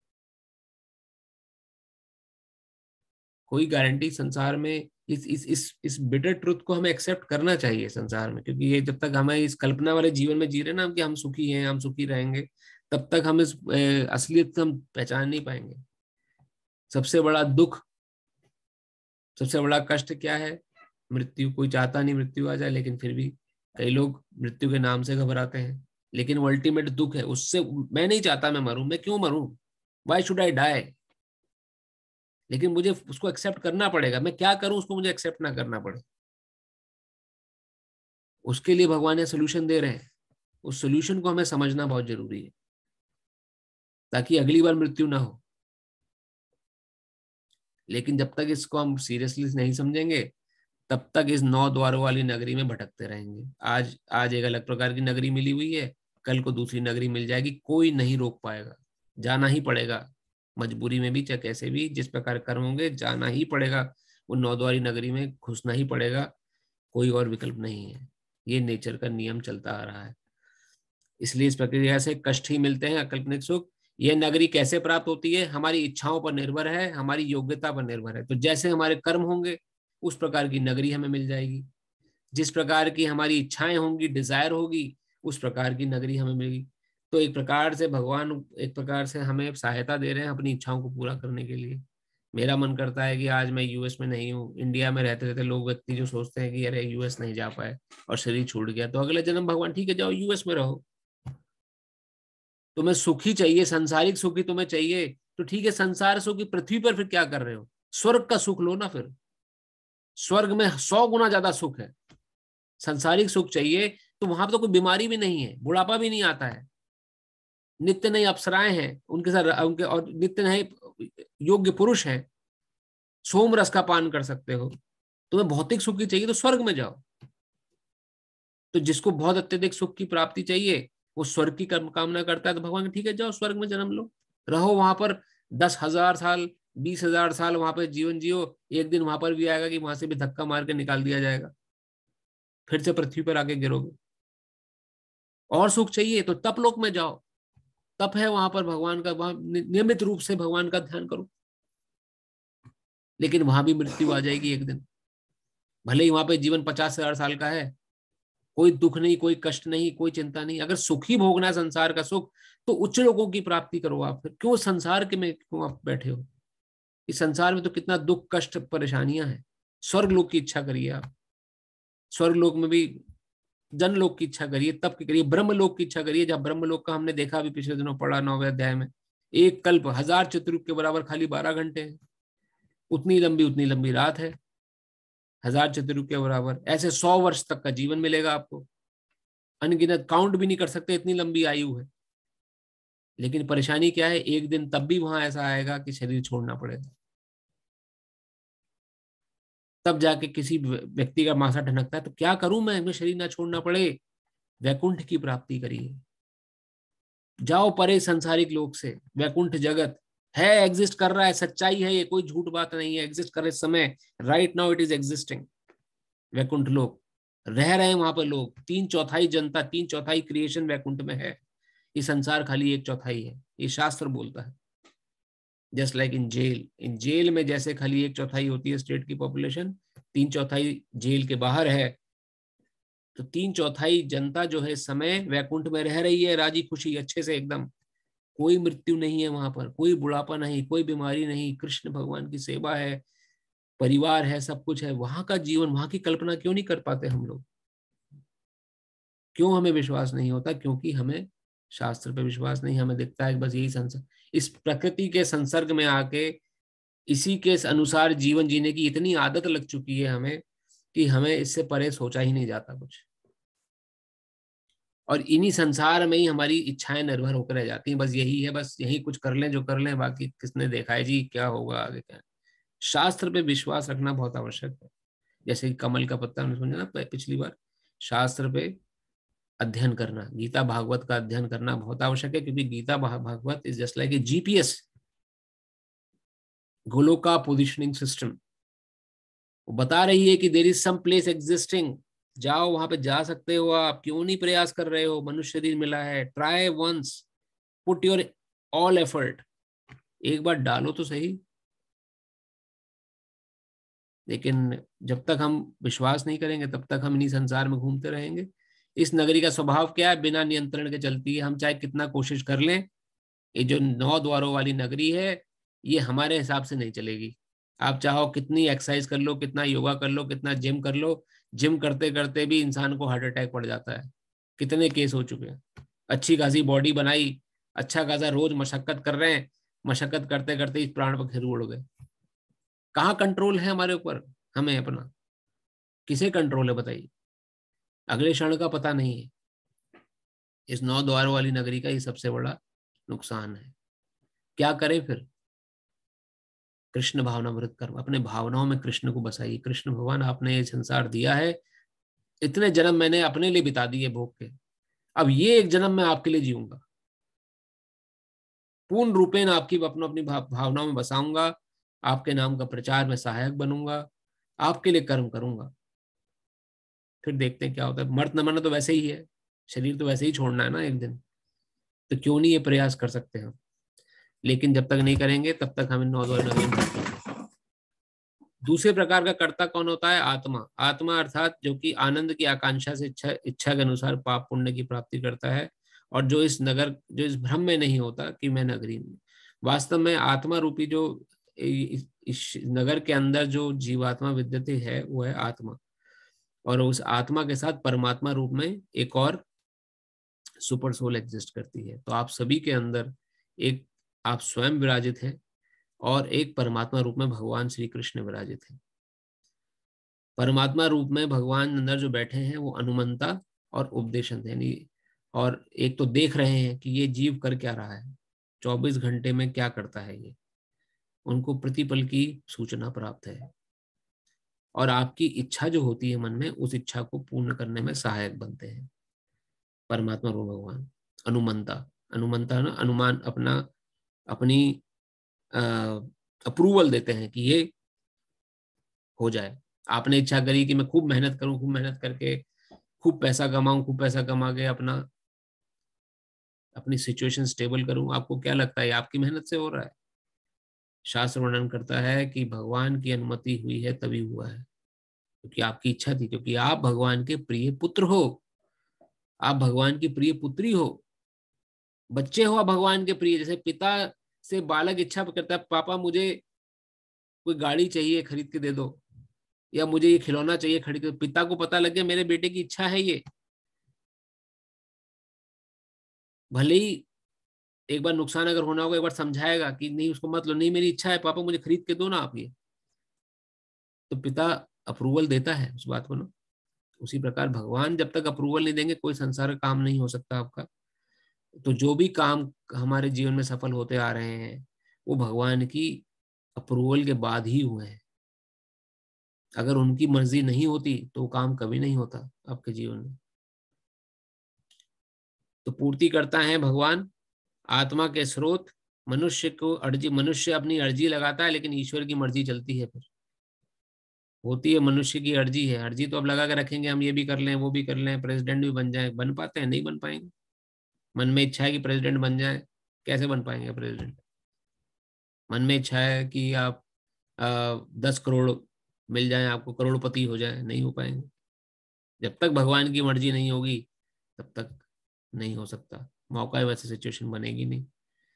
कोई गारंटी संसार में, इस बिटर ट्रुथ को हमें एक्सेप्ट करना चाहिए संसार में, क्योंकि ये जब तक हमें इस कल्पना वाले जीवन में जी रहे ना कि हम सुखी हैं, हम सुखी रहेंगे, तब तक हम इस असलियत हम पहचान नहीं पाएंगे। सबसे बड़ा दुख, सबसे बड़ा कष्ट क्या है? मृत्यु। कोई चाहता नहीं मृत्यु आ जाए, लेकिन फिर भी कई लोग मृत्यु के नाम से घबराते हैं। लेकिन वो अल्टीमेट दुख है, उससे मैं नहीं चाहता मैं मरूं, मैं क्यों मरूं, वाई शुड आई डाई, लेकिन मुझे उसको एक्सेप्ट करना पड़ेगा। मैं क्या करूं उसको मुझे एक्सेप्ट ना करना पड़े। उसके लिए भगवान ने सोल्यूशन दे रहे हैं, उस सोल्यूशन को हमें समझना बहुत जरूरी है, ताकि अगली बार मृत्यु ना हो। लेकिन जब तक इसको हम सीरियसली नहीं समझेंगे, तब तक इस 9 द्वारों वाली नगरी में भटकते रहेंगे। आज एक अलग प्रकार की नगरी मिली हुई है, कल को दूसरी नगरी मिल जाएगी, कोई नहीं रोक पाएगा, जाना ही पड़ेगा। मजबूरी में भी, चाहे कैसे भी, जिस प्रकार कर्म होंगे, जाना ही पड़ेगा, वो 9 द्वारी नगरी में घुसना ही पड़ेगा, कोई और विकल्प नहीं है। ये नेचर का नियम चलता आ रहा है। इसलिए इस प्रक्रिया से कष्ट ही मिलते हैं, अकल्पनिक सुख। ये नगरी कैसे प्राप्त होती है? हमारी इच्छाओं पर निर्भर है, हमारी योग्यता पर निर्भर है। तो जैसे हमारे कर्म होंगे उस प्रकार की नगरी हमें मिल जाएगी, जिस प्रकार की हमारी इच्छाएं होंगी, डिजायर होगी, उस प्रकार की नगरी हमें मिलेगी। तो एक प्रकार से भगवान एक प्रकार से हमें सहायता दे रहे हैं अपनी इच्छाओं को पूरा करने के लिए। मेरा मन करता है कि आज मैं यूएस में नहीं हूँ, इंडिया में रहते रहते लोग व्यक्ति जो सोचते हैं कि अरे यूएस नहीं जा पाए और शरीर छूट गया, तो अगले जन्म भगवान ठीक है जाओ यूएस में रहो, तुम्हें सुखी चाहिए, संसारिक सुखी तुम्हें चाहिए, तो ठीक है संसार सुखी पृथ्वी पर फिर क्या कर रहे हो? स्वर्ग का सुख लो ना। फिर स्वर्ग में 100 गुना ज्यादा सुख है। संसारिक सुख चाहिए तो वहां पर तो कोई बीमारी भी नहीं है, बुढ़ापा भी नहीं आता है, नित्य नई अप्सराएं हैं उनके साथ, उनके और नित्य नए योग्य पुरुष हैं, सोम रस का पान कर सकते हो। तुम्हें भौतिक सुख की चाहिए तो स्वर्ग में जाओ। तो जिसको बहुत अत्यधिक सुख की प्राप्ति चाहिए वो स्वर्ग की कामना करता है, तो भगवान ठीक है जाओ स्वर्ग में जन्म लो, रहो वहां पर 10,000 साल, 20,000 साल वहां पर जीवन जियो। एक दिन वहां पर भी आएगा कि वहां से भी धक्का मार के निकाल दिया जाएगा, फिर से पृथ्वी पर आके गिरोगे। और सुख चाहिए तो तपलोक में जाओ, तप है वहां पर भगवान का, वहां नियमित रूप से भगवान का ध्यान करो। लेकिन वहां भी मृत्यु आ जाएगी एक दिन, भले ही वहां पे जीवन 50,000 साल का है, कोई दुख नहीं, कोई कष्ट नहीं, कोई चिंता नहीं। अगर सुख ही भोगना है संसार का सुख, तो उच्च लोगों की प्राप्ति करो आप। फिर क्यों संसार के में क्यों आप बैठे हो? इस संसार में तो कितना दुख, कष्ट, परेशानियां हैं। स्वर्ग लोक की इच्छा करिए आप, स्वर्ग लोक में भी जन लोक की इच्छा करिए, तप की करिए, ब्रह्म लोक की इच्छा करिए। जब ब्रह्म लोक का हमने देखा अभी पिछले दिनों पढ़ा 9वें अध्याय में, एक कल्प 1000 चतुर्युग के बराबर खाली 12 घंटे हैं, उतनी लंबी रात है, 1000 चतुर्युग के बराबर। ऐसे 100 वर्ष तक का जीवन मिलेगा आपको, अनगिनत, काउंट भी नहीं कर सकते, इतनी लंबी आयु है। लेकिन परेशानी क्या है? एक दिन तब भी वहां ऐसा आएगा कि शरीर छोड़ना पड़ेगा, तब जाके किसी व्यक्ति का माथा ठनकता है तो क्या करूं मैं शरीर ना छोड़ना पड़े। वैकुंठ की प्राप्ति करिए, जाओ परे संसारिक लोक से। वैकुंठ जगत है, एग्जिस्ट कर रहा है, सच्चाई है, ये कोई झूठ बात नहीं है, एग्जिस्ट कर रहे समय, right now it is existing. Vaikunth Lok रह रहे हैं वहां पर लोग, 3/4 जनता, 3/4 क्रिएशन वैकुंठ में है। ये संसार खाली 1/4 है, ये शास्त्र बोलता है। जस्ट लाइक इन जेल में जैसे खाली 1/4 होती है स्टेट की पॉपुलेशन, 3/4 जेल के बाहर है, तो 3/4 जनता जो है इस समय वैकुंठ में रह रही है, राजी खुशी अच्छे से एकदम। कोई मृत्यु नहीं है वहां पर, कोई बुढ़ापा नहीं, कोई बीमारी नहीं, कृष्ण भगवान की सेवा है, परिवार है, सब कुछ है। वहां का जीवन, वहां की कल्पना क्यों नहीं कर पाते हम लोग? क्यों हमें विश्वास नहीं होता? क्योंकि हमें शास्त्र पे विश्वास नहीं। हमें दिखता है बस यही संसार, इस प्रकृति के संसर्ग में आके इसी के अनुसार जीवन जीने की इतनी आदत लग चुकी है हमें कि हमें इससे परे सोचा ही नहीं जाता कुछ। और इन्हीं संसार में ही हमारी इच्छाएं निर्भर होकर रह जाती हैं। बस यही है, बस यही कुछ कर लें जो कर लें, बाकी किसने देखा है जी क्या होगा आगे क्या। शास्त्र पे विश्वास रखना बहुत आवश्यक है। जैसे कि कमल का पत्ता हमने समझा ना पिछली बार, शास्त्र पे अध्ययन करना, गीता भागवत का अध्ययन करना बहुत आवश्यक है, क्योंकि Gita Bhagavat is just like a GPS, Goloka positioning system. वो बता रही है कि there is some place existing, जाओ वहां पे, जा सकते हो आप, क्यों नहीं प्रयास कर रहे हो? मनुष्य शरीर मिला है, try once, put your all effort, एक बार डालो तो सही। लेकिन जब तक हम विश्वास नहीं करेंगे तब तक हम इन्हीं संसार में घूमते रहेंगे। इस नगरी का स्वभाव क्या है? बिना नियंत्रण के चलती है। हम चाहे कितना कोशिश कर लें, ये जो 9 द्वारों वाली नगरी है ये हमारे हिसाब से नहीं चलेगी। आप चाहो कितनी एक्सरसाइज कर लो, कितना योगा कर लो, कितना जिम कर लो, जिम करते करते भी इंसान को हार्ट अटैक पड़ जाता है। कितने केस हो चुके हैं। अच्छी खासी बॉडी बनाई, अच्छा खासा रोज मशक्कत कर रहे हैं, मशक्कत करते करते इस प्राण पर खिर उड़ गए। कहाँ कंट्रोल है हमारे ऊपर? हमें अपना किसे कंट्रोल है बताइए? अगले क्षण का पता नहीं है। इस 9 द्वारों वाली नगरी का ये सबसे बड़ा नुकसान है। क्या करें फिर? कृष्ण भावनामृत कर्म, अपने भावनाओं में कृष्ण को बसाइए। कृष्ण भगवान आपने ये संसार दिया है, इतने जन्म मैंने अपने लिए बिता दिए भोग के, अब ये एक जन्म मैं आपके लिए जीऊंगा, पूर्ण रूपेण आपकी अपनी भावनाओं में बसाऊंगा, आपके नाम का प्रचार में सहायक बनूंगा, आपके लिए कर्म करूंगा। फिर देखते हैं क्या होता है। मर्द न मरना तो वैसे ही है, शरीर तो वैसे ही छोड़ना है ना एक दिन, तो क्यों नहीं ये प्रयास कर सकते हम? लेकिन जब तक नहीं करेंगे तब तक हम इन 9 द्वार नगरी में। दूसरे प्रकार का कर्ता कौन होता है? आत्मा। आत्मा अर्थात जो कि आनंद की आकांक्षा से इच्छा के अनुसार पाप पुण्य की प्राप्ति करता है, और जो इस भ्रम में नहीं होता कि मैं नगरी में। वास्तव में आत्मा रूपी जो इस नगर के अंदर जो जीवात्मा विद्यते है वो है आत्मा, और उस आत्मा के साथ परमात्मा रूप में एक और सुपर सोल एग्जिस्ट करती है। तो आप सभी के अंदर एक आप स्वयं विराजित हैं और एक परमात्मा रूप में भगवान श्री कृष्ण विराजित है। परमात्मा रूप में भगवान अंदर जो बैठे हैं वो अनुमंता और उपदेशन यानी, और एक तो देख रहे हैं कि ये जीव कर क्या रहा है, 24 घंटे में क्या करता है ये, उनको प्रतिपल की सूचना प्राप्त है, और आपकी इच्छा जो होती है मन में, उस इच्छा को पूर्ण करने में सहायक बनते हैं परमात्मा रूप भगवान। अनुमंता, अनुमंता ना अनुमान, अपनी अप्रूवल देते हैं कि ये हो जाए। आपने इच्छा करी कि मैं खूब मेहनत करूं, खूब मेहनत करके खूब पैसा कमाऊं, खूब पैसा कमा के अपनी सिचुएशन स्टेबल करूं। आपको क्या लगता है आपकी मेहनत से हो रहा है? शास्त्र वर्णन करता है कि भगवान की अनुमति हुई है तभी हुआ है, क्योंकि आपकी इच्छा थी, क्योंकि आप भगवान के प्रिय पुत्र हो, आप भगवान की प्रिय पुत्री हो, बच्चे हो आप भगवान के प्रिय। जैसे पिता से बालक इच्छा करता है, पापा मुझे कोई गाड़ी चाहिए खरीद के दे दो, या मुझे ये खिलौना चाहिए खरीद के। पिता को पता लग गया मेरे बेटे की इच्छा है ये, भले ही एक बार नुकसान अगर होना होगा, एक बार समझाएगा कि नहीं उसको मत लो, नहीं मेरी इच्छा है पापा मुझे खरीद के दो ना आप ये, तो पिता अप्रूवल देता है उस बात को ना। उसी प्रकार भगवान जब तक अप्रूवल नहीं देंगे कोई संसार का काम नहीं हो सकता आपका। तो जो भी काम हमारे जीवन में सफल होते आ रहे हैं वो भगवान की अप्रूवल के बाद ही हुए हैं। अगर उनकी मर्जी नहीं होती तो काम कभी नहीं होता आपके जीवन में। तो पूर्ति करता है भगवान, आत्मा के स्रोत। मनुष्य को अर्जी, मनुष्य अपनी अर्जी लगाता है, लेकिन ईश्वर की मर्जी चलती है। फिर होती है मनुष्य की अर्जी है, अर्जी तो अब लगा के रखेंगे हम ये भी कर लें वो भी कर लें, प्रेसिडेंट भी बन जाए, बन पाते हैं? नहीं बन पाएंगे। मन में इच्छा है कि प्रेसिडेंट बन जाए, कैसे बन पाएंगे प्रेसिडेंट? मन में इच्छा है कि आप 10 करोड़ मिल जाए आपको, करोड़पति हो जाए, नहीं हो पाएंगे। जब तक भगवान की मर्जी नहीं होगी तब तक नहीं हो सकता। मौका है वैसे सिचुएशन बनेगी नहीं।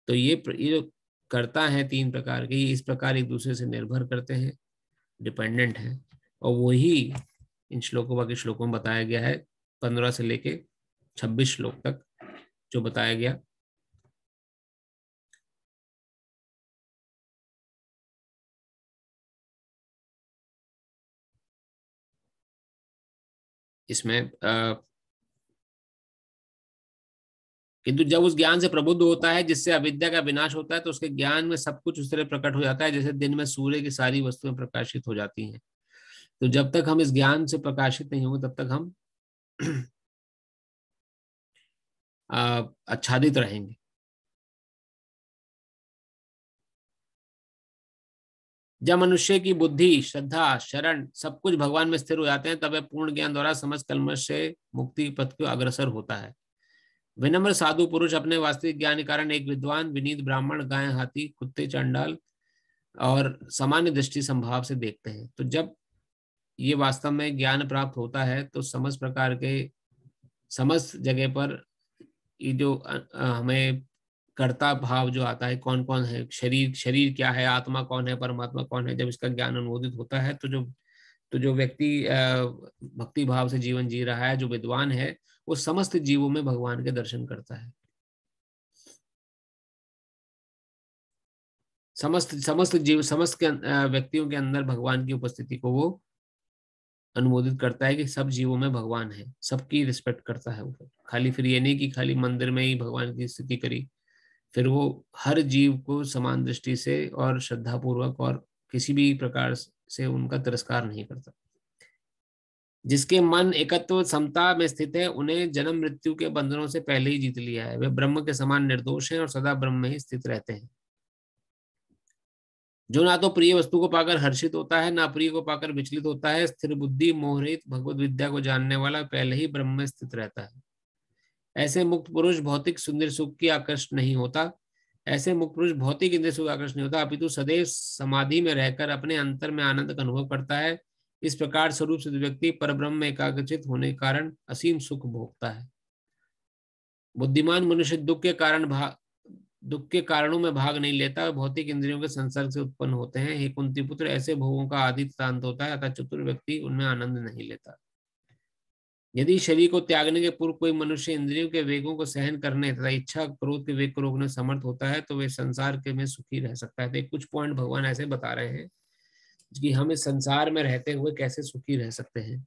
तो ये जो कर्ता है तीन प्रकार के, इस प्रकार एक दूसरे से निर्भर करते हैं, डिपेंडेंट हैं, और वही इन श्लोकों बाकी श्लोकों में बताया गया है 15 से लेके 26 श्लोक तक जो बताया गया। इसमें किंतु जब उस ज्ञान से प्रबुद्ध होता है जिससे अविद्या का विनाश होता है, तो उसके ज्ञान में सब कुछ उस तरह प्रकट हो जाता है जैसे दिन में सूर्य की सारी वस्तुएं प्रकाशित हो जाती हैं। तो जब तक हम इस ज्ञान से प्रकाशित नहीं होंगे तब तक हम आच्छादित रहेंगे। जब मनुष्य की बुद्धि, श्रद्धा, शरण सब कुछ भगवान में स्थिर हो जाते हैं, तब वह पूर्ण ज्ञान द्वारा समस्त कल्मश से मुक्ति पथ को अग्रसर होता है। विनम्र साधु पुरुष अपने वास्तविक ज्ञान के कारण एक विद्वान, विनीत ब्राह्मण, गाय, हाथी, कुत्ते, चंडाल और सामान्य दृष्टि संभाव से देखते हैं। तो जब ये वास्तव में ज्ञान प्राप्त होता है तो समस्त प्रकार के समस्त जगह पर ये जो हमें कर्ता भाव जो आता है, कौन कौन है, शरीर क्या है, आत्मा कौन है, परमात्मा कौन है, जब इसका ज्ञान अनुमोदित होता है तो जो व्यक्ति भक्ति भाव से जीवन जी रहा है, जो विद्वान है, वो समस्त जीवों में भगवान के दर्शन करता है। समस्त व्यक्तियों के अंदर भगवान की उपस्थिति को वो अनुमोदित करता है कि सब जीवों में भगवान है, सबकी रिस्पेक्ट करता है वो। खाली फिर ये नहीं कि खाली मंदिर में ही भगवान की स्थिति करी, फिर वो हर जीव को समान दृष्टि से और श्रद्धा पूर्वक और किसी भी प्रकार से उनका तिरस्कार नहीं करता। जिसके मन एकत्व समता में स्थित है, उन्हें जन्म मृत्यु के बंधनों से पहले ही जीत लिया है। वे ब्रह्म के समान निर्दोष हैं और सदा ब्रह्म में ही स्थित रहते हैं। जो ना तो प्रिय वस्तु को पाकर हर्षित होता है, ना प्रिय को पाकर विचलित होता है, स्थिर बुद्धि, मोहरहित, भगवत विद्या को जानने वाला पहले ही ब्रह्म में स्थित रहता है। ऐसे मुक्त पुरुष भौतिक सुंदर सुख की आकर्षण नहीं होता। ऐसे मुक्त पुरुष भौतिक इंद्रिय सुख आकर्षण नहीं होता, अपितु सदैव समाधि में रहकर अपने अंतर में आनंद का अनुभव करता है। इस प्रकार स्वरूप सिद्ध व्यक्ति परब्रह्म में एकाग्रचित होने के कारण असीम सुख भोगता है। बुद्धिमान मनुष्य दुख के कारणों में भाग नहीं लेता, भौतिक इंद्रियों के संसर्ग से उत्पन्न होते हैं। हे कुंती पुत्र, ऐसे भोगों का आदि तथा अंत होता है, अतः चतुर व्यक्ति उनमें आनंद नहीं लेता। यदि शरीर को त्यागने के पूर्व कोई मनुष्य इंद्रियों के वेगों को सहन करने तथा इच्छा क्रोध के वेग को रोकने समर्थ होता है, तो वे संसार के में सुखी रह सकता है। तो कुछ पॉइंट भगवान ऐसे बता रहे हैं कि हम इस संसार में रहते हुए कैसे सुखी रह सकते हैं,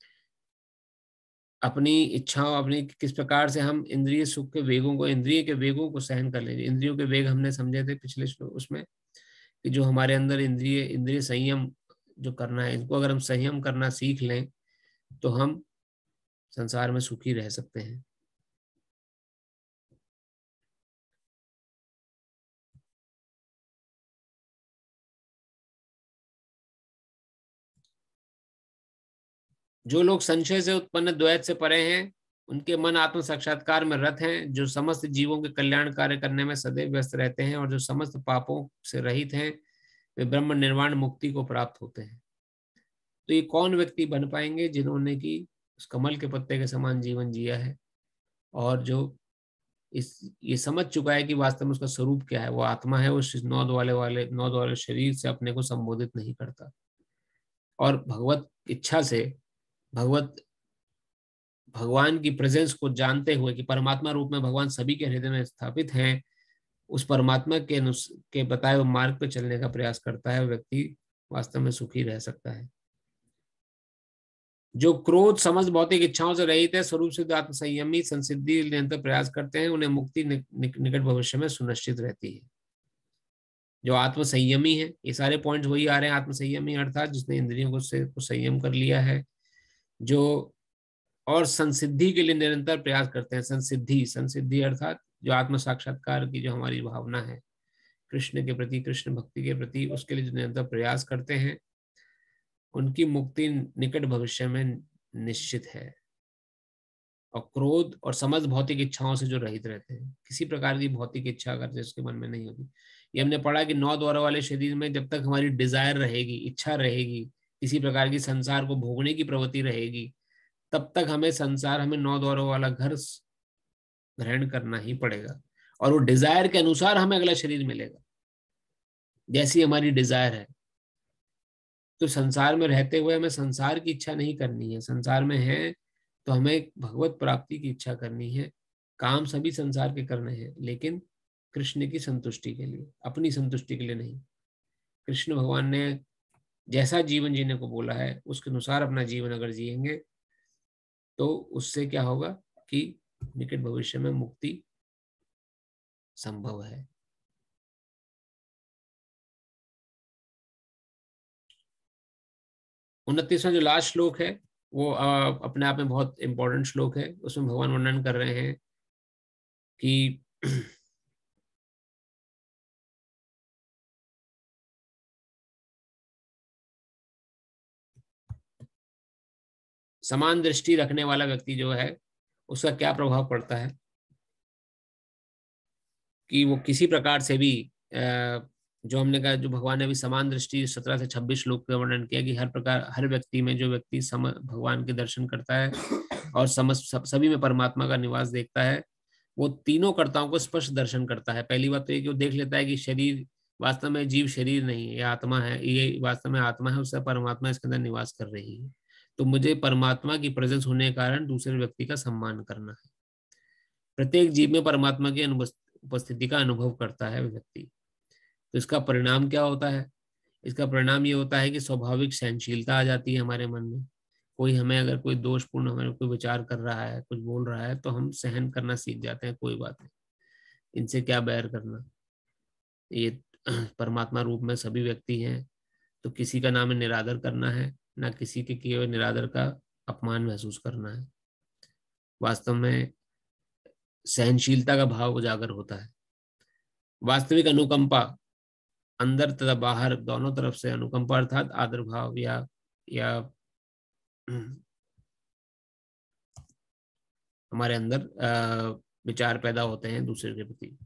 अपनी इच्छाओं, अपनी किस प्रकार से हम इंद्रिय सुख के वेगों को, इंद्रिय के वेगों को सहन कर लेंगे। इंद्रियों के वेग हमने समझे थे पिछले उसमें कि जो हमारे अंदर इंद्रिय संयम जो करना है, इनको अगर हम संयम करना सीख लें तो हम संसार में सुखी रह सकते हैं। जो लोग संशय से उत्पन्न द्वैत से परे हैं, उनके मन आत्म साक्षात्कार में रत हैं, जो समस्त जीवों के कल्याण कार्य करने में सदैव व्यस्त रहते हैं और जो समस्त पापों से रहित हैं, वे ब्रह्म निर्वाण मुक्ति को प्राप्त होते हैं। तो ये कौन व्यक्ति बन पाएंगे? जिन्होंने कि उस कमल के पत्ते के समान जीवन जिया है और जो ये समझ चुका है कि वास्तव में उसका स्वरूप क्या है, वो आत्मा है, उस नौ द्वार वाले शरीर से अपने को संबोधित नहीं करता और भगवत इच्छा से भगवान की प्रेजेंस को जानते हुए कि परमात्मा रूप में भगवान सभी के हृदय में स्थापित हैं, उस परमात्मा के बताए हुए मार्ग पर चलने का प्रयास करता है, व्यक्ति वास्तव में सुखी रह सकता है। जो क्रोध समस्त भौतिक इच्छाओं से रहित है, स्वरूप सिद्ध आत्म संयमी संसिद्धि निरंतर प्रयास करते हैं, उन्हें मुक्ति निकट भविष्य में सुनिश्चित रहती है। जो आत्म संयमी है, ये सारे पॉइंट्स वही आ रहे हैं। आत्म संयमी अर्थात जिसने इंद्रियों को संयम कर लिया है, जो और संसिद्धि के लिए निरंतर प्रयास करते हैं। संसिद्धि अर्थात जो आत्म साक्षात्कार की जो हमारी भावना है कृष्ण के प्रति, कृष्ण भक्ति के प्रति, उसके लिए जो निरंतर प्रयास करते हैं, उनकी मुक्ति निकट भविष्य में निश्चित है। और क्रोध और समस्त भौतिक इच्छाओं से जो रहित रहते हैं, किसी प्रकार की भौतिक इच्छा अगर जिसके मन में नहीं होती। ये हमने पढ़ा कि 9 द्वारों वाले शरीर में जब तक हमारी डिजायर रहेगी, इच्छा रहेगी, किसी प्रकार की संसार को भोगने की प्रवृत्ति रहेगी, तब तक हमें 9 द्वारों वाला घर ग्रहण करना ही पड़ेगा। और वो डिजायर के अनुसार हमें अगला शरीर मिलेगा, जैसी हमारी डिजायर है। तो संसार में रहते हुए हमें संसार की इच्छा नहीं करनी है, संसार में है तो हमें भगवत प्राप्ति की इच्छा करनी है। काम सभी संसार के करने हैं, लेकिन कृष्ण की संतुष्टि के लिए, अपनी संतुष्टि के लिए नहीं। कृष्ण भगवान ने जैसा जीवन जीने को बोला है उसके अनुसार अपना जीवन अगर जिएंगे तो उससे क्या होगा कि निकट भविष्य में मुक्ति संभव है। उनतीसवां जो लास्ट श्लोक है वो अपने आप में बहुत इंपॉर्टेंट श्लोक है। उसमें भगवान वर्णन कर रहे हैं कि समान दृष्टि रखने वाला व्यक्ति जो है उसका क्या प्रभाव पड़ता है, कि वो किसी प्रकार से भी जो हमने कहा, जो भगवान ने अभी समान दृष्टि 17 से 26 श्लोक का वर्णन किया कि हर प्रकार, हर व्यक्ति में जो व्यक्ति भगवान के दर्शन करता है और सभी में परमात्मा का निवास देखता है, वो तीनों कर्ताओं को स्पष्ट दर्शन करता है। पहली बात तो ये कि वो देख लेता है कि शरीर वास्तव में जीव शरीर नहीं है, ये आत्मा है, ये वास्तव में आत्मा है, उससे परमात्मा इसके अंदर निवास कर रही है। तो मुझे परमात्मा की प्रेजेंस होने के कारण दूसरे व्यक्ति का सम्मान करना है। प्रत्येक जीव में परमात्मा की उपस्थिति का अनुभव करता है व्यक्ति। तो इसका परिणाम क्या होता है? इसका परिणाम ये होता है कि स्वाभाविक सहनशीलता आ जाती है हमारे मन में। कोई हमें अगर कोई दोषपूर्ण हमें कोई विचार कर रहा है, कुछ बोल रहा है, तो हम सहन करना सीख जाते हैं, कोई बात नहीं, इनसे क्या बैर करना, ये परमात्मा रूप में सभी व्यक्ति हैं। तो किसी का नाम निरादर करना है, ना किसी के किए हुए निरादर का अपमान महसूस करना है। वास्तव में सहनशीलता का भाव उजागर होता है। वास्तविक अनुकंपा अंदर तथा बाहर दोनों तरफ से, अनुकंपा अर्थात आदर भाव या हमारे अंदर विचार पैदा होते हैं दूसरे के प्रति।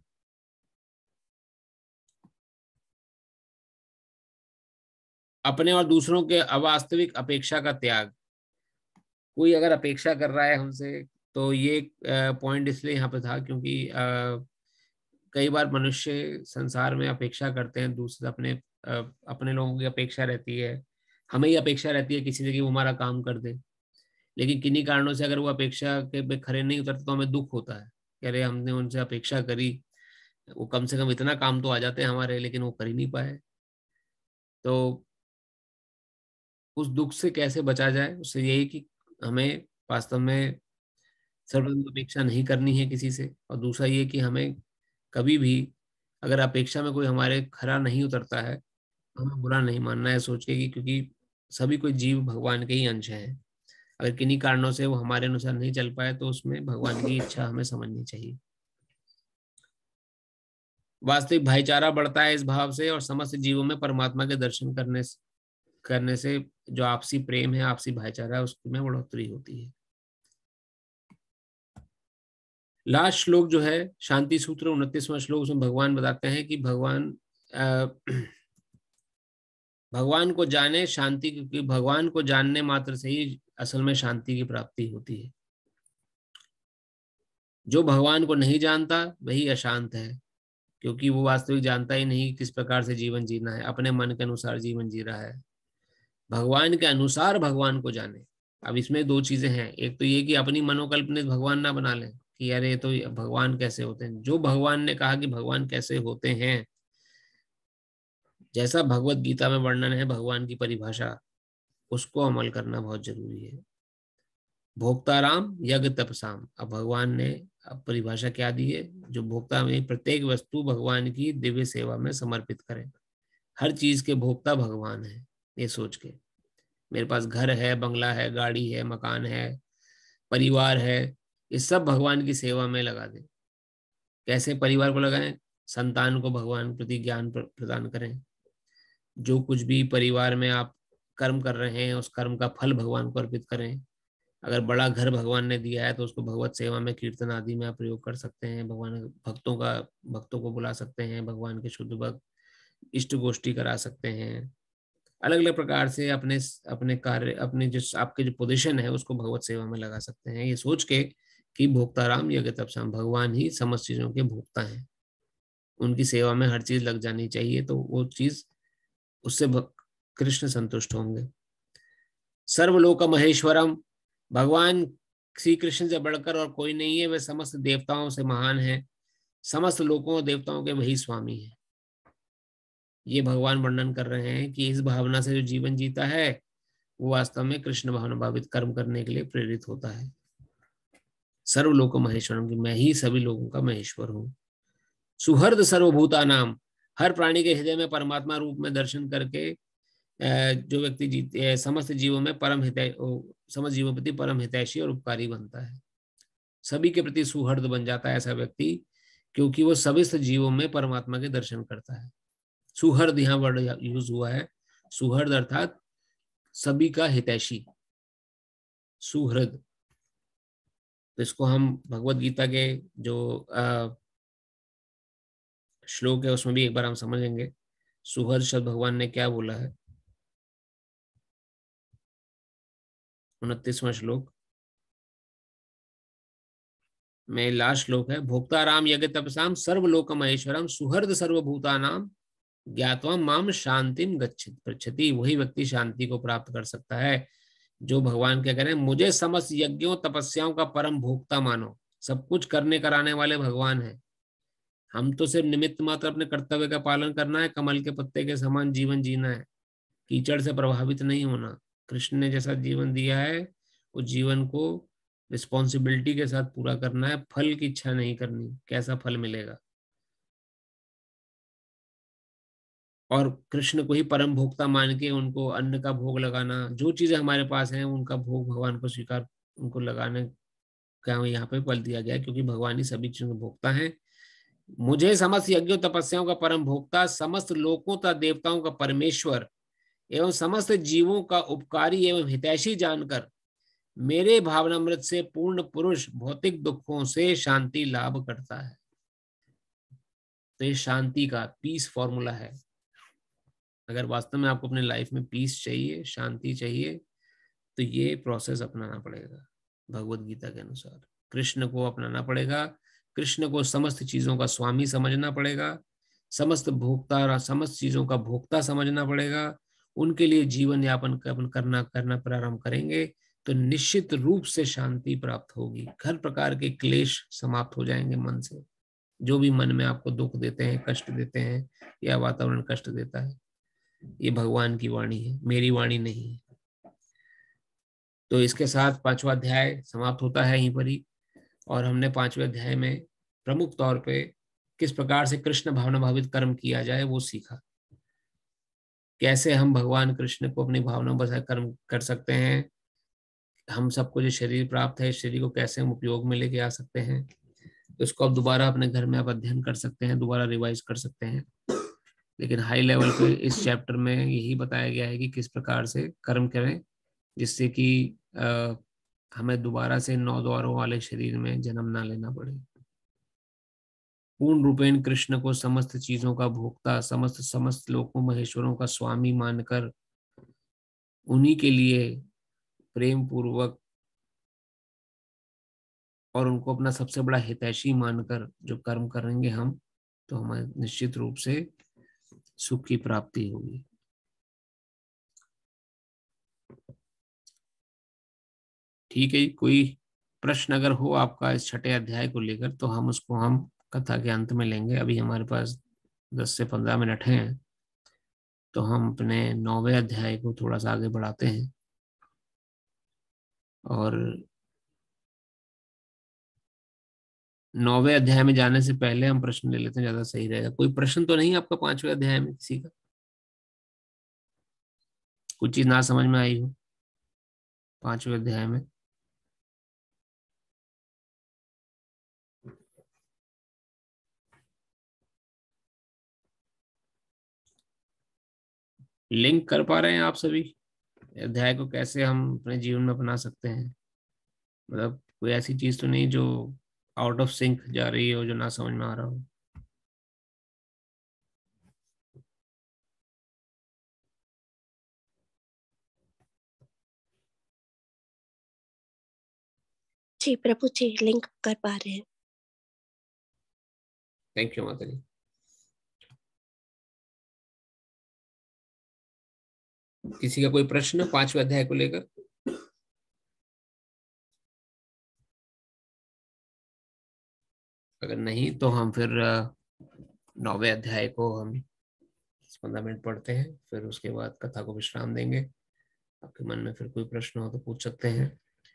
अपने और दूसरों के अवास्तविक अपेक्षा का त्याग। कोई अगर अपेक्षा कर रहा है हमसे, तो ये पॉइंट इसलिए यहाँ पे था क्योंकि कई बार मनुष्य संसार में अपेक्षा करते हैं दूसरे, अपने लोगों की अपेक्षा रहती है, हमें ही अपेक्षा रहती है किसी से कि वो हमारा काम कर दे। लेकिन किन्हीं कारणों से अगर वो अपेक्षा के पे खरे नहीं उतरते तो हमें दुख होता है कि अरे हमने उनसे अपेक्षा करी, वो कम से कम इतना काम तो आ जाते हैं हमारे, लेकिन वो कर ही नहीं पाए। तो उस दुख से कैसे बचा जाए? उससे यही कि हमें वास्तव में सर्वप्रथम अपेक्षा नहीं करनी है किसी से, और दूसरा ये कि हमें कभी भी अगर अपेक्षा में कोई हमारे खरा नहीं उतरता है, हमें बुरा नहीं मानना है सोच के कि क्योंकि सभी कोई जीव भगवान के ही अंश हैं। अगर किन्हीं कारणों से वो हमारे अनुसार नहीं चल पाए तो उसमें भगवान की इच्छा हमें समझनी चाहिए। वास्तविक भाईचारा बढ़ता है इस भाव से, और समस्त जीवों में परमात्मा के दर्शन करने से जो आपसी प्रेम है, आपसी भाईचारा है, उसमें बढ़ोतरी होती है। लास्ट श्लोक जो है शांति सूत्र 29वां श्लोक, उसमें भगवान बताते हैं कि भगवान को जाने शांति, क्योंकि भगवान को जानने मात्र से ही असल में शांति की प्राप्ति होती है। जो भगवान को नहीं जानता वही अशांत है, क्योंकि वो वास्तविक जानता ही नहीं किस प्रकार से जीवन जीना है, अपने मन के अनुसार जीवन जी रहा है। भगवान के अनुसार भगवान को जाने। अब इसमें दो चीजें हैं, एक तो ये कि अपनी मनोकल्पनित भगवान ना बना लें कि यार ये तो भगवान कैसे होते हैं। जो भगवान ने कहा कि भगवान कैसे होते हैं, जैसा भगवत गीता में वर्णन है भगवान की परिभाषा, उसको अमल करना बहुत जरूरी है। भोक्ताराम यज्ञ तपसाम। अब भगवान ने अब परिभाषा क्या दी है? जो भोक्ता में प्रत्येक वस्तु भगवान की दिव्य सेवा में समर्पित करें। हर चीज के भोक्ता भगवान है, ये सोच के मेरे पास घर है, बंगला है, गाड़ी है, मकान है, परिवार है, ये सब भगवान की सेवा में लगा दें। कैसे परिवार को लगाएं? संतान को भगवान प्रति ज्ञान प्रदान करें। जो कुछ भी परिवार में आप कर्म कर रहे हैं उस कर्म का फल भगवान को अर्पित करें। अगर बड़ा घर भगवान ने दिया है तो उसको भगवत सेवा में, कीर्तन आदि में आप प्रयोग कर सकते हैं। भगवान भक्तों को बुला सकते हैं, भगवान के शुद्ध भक्त इष्ट गोष्ठी करा सकते हैं। अलग अलग प्रकार से अपने कार्य, अपने जो आपके जो पोजीशन है उसको भगवत सेवा में लगा सकते हैं, ये सोच के कि भोक्ताराम यज्ञ तपसाम, भगवान ही समस्त चीजों के भोक्ता हैं। उनकी सेवा में हर चीज लग जानी चाहिए, तो वो चीज उससे कृष्ण संतुष्ट होंगे। सर्वलोक महेश्वरम, भगवान श्री कृष्ण से बढ़कर और कोई नहीं है, वे समस्त देवताओं से महान है, समस्त लोकों और देवताओं के वही स्वामी है। ये भगवान वर्णन कर रहे हैं कि इस भावना से जो जीवन जीता है वो वास्तव में कृष्ण भावना भावित कर्म करने के लिए प्रेरित होता है। सर्वलोक महेश्वरम, की मैं ही सभी लोगों का महेश्वर हूँ। सुहृद सर्वभूता नाम, हर प्राणी के हृदय में परमात्मा रूप में दर्शन करके जो व्यक्ति जीते है समस्त जीवों में समस्त जीवों के प्रति परम हितैषी और उपकारी बनता है। सभी के प्रति सुहृद बन जाता है ऐसा व्यक्ति, क्योंकि वो सभी जीवों में परमात्मा के दर्शन करता है। सुहृद यहाँ वर्ड यूज हुआ है, सुहृद अर्थात सभी का हितैषी, सुहृद। तो इसको हम भगवत गीता के जो श्लोक है उसमें भी एक बार हम समझेंगे सुहृद शब्द भगवान ने क्या बोला है। 29वां श्लोक में लास्ट श्लोक है, भोक्ता राम यज्ञ तपसाम सर्वलोक महेश्वरम सुहृद सर्वभूतानाम ज्ञात्वा माम शांतिम गच्छति। वही व्यक्ति शांति को प्राप्त कर सकता है जो भगवान क्या कह रहे हैं, मुझे समस्त यज्ञों तपस्याओं का परम भोक्ता मानो। सब कुछ करने कराने वाले भगवान है, हम तो सिर्फ निमित्त मात्र अपने कर्तव्य का पालन करना है, कमल के पत्ते के समान जीवन जीना है, कीचड़ से प्रभावित नहीं होना। कृष्ण ने जैसा जीवन दिया है उस जीवन को रिस्पॉन्सिबिलिटी के साथ पूरा करना है, फल की इच्छा नहीं करनी, कैसा फल मिलेगा। और कृष्ण को ही परम भोक्ता मान के उनको अन्न का भोग लगाना, जो चीजें हमारे पास हैं उनका भोग भगवान को स्वीकार उनको लगाने का यहाँ पे बल दिया गया है, क्योंकि भगवान ही सभी चीजों के भोक्ता है। मुझे समस्त यज्ञों तपस्याओं का परम भोक्ता, समस्त लोकों तथा देवताओं का परमेश्वर एवं समस्त जीवों का उपकारी एवं हितैषी जानकर मेरे भावनामृत से पूर्ण पुरुष भौतिक दुखों से शांति लाभ करता है। तो ये शांति का पीस फॉर्मूला है। अगर वास्तव में आपको अपने लाइफ में पीस चाहिए, शांति चाहिए, तो ये प्रोसेस अपनाना पड़ेगा। भगवत गीता के अनुसार कृष्ण को अपनाना पड़ेगा, कृष्ण को समस्त चीजों का स्वामी समझना पड़ेगा, समस्त भोक्ता समस्त चीजों का भोक्ता समझना पड़ेगा। उनके लिए जीवन यापन करना प्रारंभ करेंगे तो निश्चित रूप से शांति प्राप्त होगी। हर प्रकार के क्लेश समाप्त हो जाएंगे मन से। जो भी मन में आपको दुख देते हैं, कष्ट देते हैं या वातावरण कष्ट देता है, ये भगवान की वाणी है, मेरी वाणी नहीं है। तो इसके साथ 5वां अध्याय समाप्त होता है यहीं पर ही। और हमने 5वें अध्याय में प्रमुख तौर पे किस प्रकार से कृष्ण भावना भावित कर्म किया जाए वो सीखा। कैसे हम भगवान कृष्ण को अपनी भावना बसा कर्म कर सकते हैं, हम सबको जो शरीर प्राप्त है, इस शरीर को कैसे हम उपयोग में लेके आ सकते हैं। तो इसको आप दोबारा अपने घर में आप अध्ययन कर सकते हैं, दोबारा रिवाइज कर सकते हैं। लेकिन हाई लेवल पे इस चैप्टर में यही बताया गया है कि किस प्रकार से कर्म करें जिससे कि हमें दोबारा से 9 द्वारों वाले शरीर में जन्म ना लेना पड़े। पूर्ण रूपेण कृष्ण को समस्त चीजों का भोक्ता, समस्त लोकों महेश्वरों का स्वामी मानकर उन्हीं के लिए प्रेम पूर्वक और उनको अपना सबसे बड़ा हितैषी मानकर जो कर्म करेंगे हम, तो हमें निश्चित रूप से सुख की प्राप्ति होगी। ठीक है, कोई प्रश्न अगर हो आपका इस 6ठे अध्याय को लेकर तो हम कथा के अंत में लेंगे। अभी हमारे पास 10 से 15 मिनट हैं, तो हम अपने 9वें अध्याय को थोड़ा सा आगे बढ़ाते हैं। और 9वें अध्याय में जाने से पहले हम प्रश्न ले लेते हैं, ज्यादा सही रहेगा। कोई प्रश्न तो नहीं आपका 5वें अध्याय में किसी का? कुछ चीज ना समझ में आई हो 5वें अध्याय में? लिंक कर पा रहे हैं आप सभी अध्याय को? कैसे हम अपने जीवन में अपना सकते हैं? मतलब कोई ऐसी चीज तो नहीं जो आउट ऑफ सिंक जा रही हो, जो ना समझ में आ रहा हो? जी प्रभु जी, लिंक कर पा रहे हैं। थैंक यू माता जी। किसी का कोई प्रश्न 5वें अध्याय को लेकर? अगर नहीं तो हम फिर 9वें अध्याय को हम 15 मिनट पढ़ते हैं, फिर उसके बाद कथा को विश्राम देंगे। आपके मन में फिर कोई प्रश्न हो तो पूछ सकते हैं।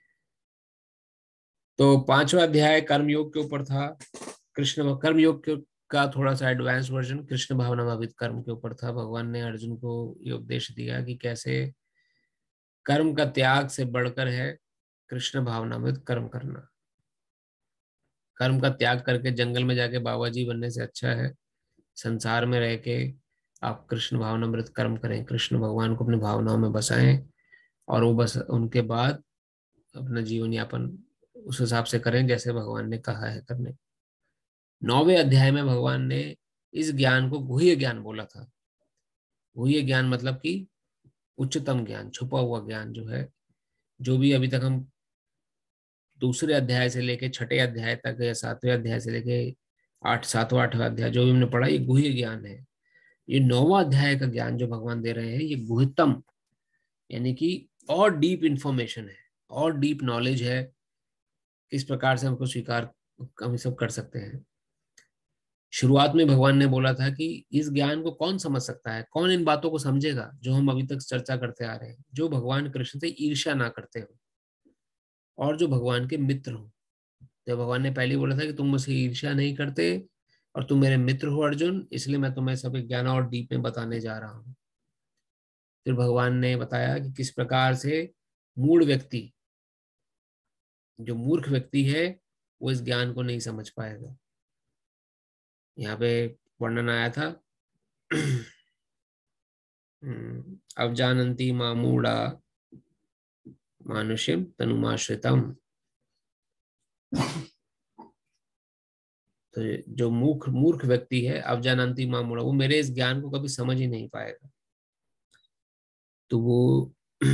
तो 5वां अध्याय कर्मयोग के ऊपर था। कृष्ण कर्मयोग का थोड़ा सा एडवांस वर्जन कृष्ण भावनामृत कर्म के ऊपर था। भगवान ने अर्जुन को ये उपदेश दिया कि कैसे कर्म का त्याग से बढ़कर है कृष्ण भावनामृत कर्म करना। कर्म का त्याग करके जंगल में जाके बाबा जी बनने से अच्छा है संसार में रह के आप कृष्ण भावनामृत कर्म करें, कृष्ण भगवान को अपनी भावनाओं में बसाएं और वो बस उनके बाद अपना जीवन यापन उस हिसाब से करें जैसे भगवान ने कहा है करने। 9वें अध्याय में भगवान ने इस ज्ञान को गुह्य ज्ञान बोला था। गुह्य ज्ञान मतलब कि उच्चतम ज्ञान, छुपा हुआ ज्ञान जो है, जो भी अभी तक हम दूसरे अध्याय से लेके 6ठे अध्याय तक या 7वें अध्याय से लेके 7वां 8वां अध्याय जो भी हमने पढ़ा, ये गुह्य ज्ञान है। ये 9वां अध्याय का ज्ञान जो भगवान दे रहे हैं ये गुह्यतम, यानी कि और डीप इंफॉर्मेशन है और डीप नॉलेज है। किस प्रकार से हमको स्वीकार हम सब कर सकते हैं। शुरुआत में भगवान ने बोला था कि इस ज्ञान को कौन समझ सकता है, कौन इन बातों को समझेगा जो हम अभी तक चर्चा करते आ रहे हैं, जो भगवान कृष्ण से ईर्ष्या ना करते हो और जो भगवान के मित्र हो। जब भगवान ने पहले बोला था कि तुम मुझसे ईर्ष्या नहीं करते और तुम मेरे मित्र हो अर्जुन, इसलिए मैं तुम्हें सब ज्ञान और डीप में बताने जा रहा हूँ। फिर भगवान ने बताया कि किस प्रकार से मूढ़ व्यक्ति, जो मूर्ख व्यक्ति है, वो इस ज्ञान को नहीं समझ पाएगा। यहाँ पे वर्णन आया था अब जानन्ति मामूढ़ा मानुष्यम तनुमाश्रितम। तो जो मूर्ख व्यक्ति है, अब जानन्ति मामूढ़ा, वो मेरे इस ज्ञान को कभी समझ ही नहीं पाएगा। तो वो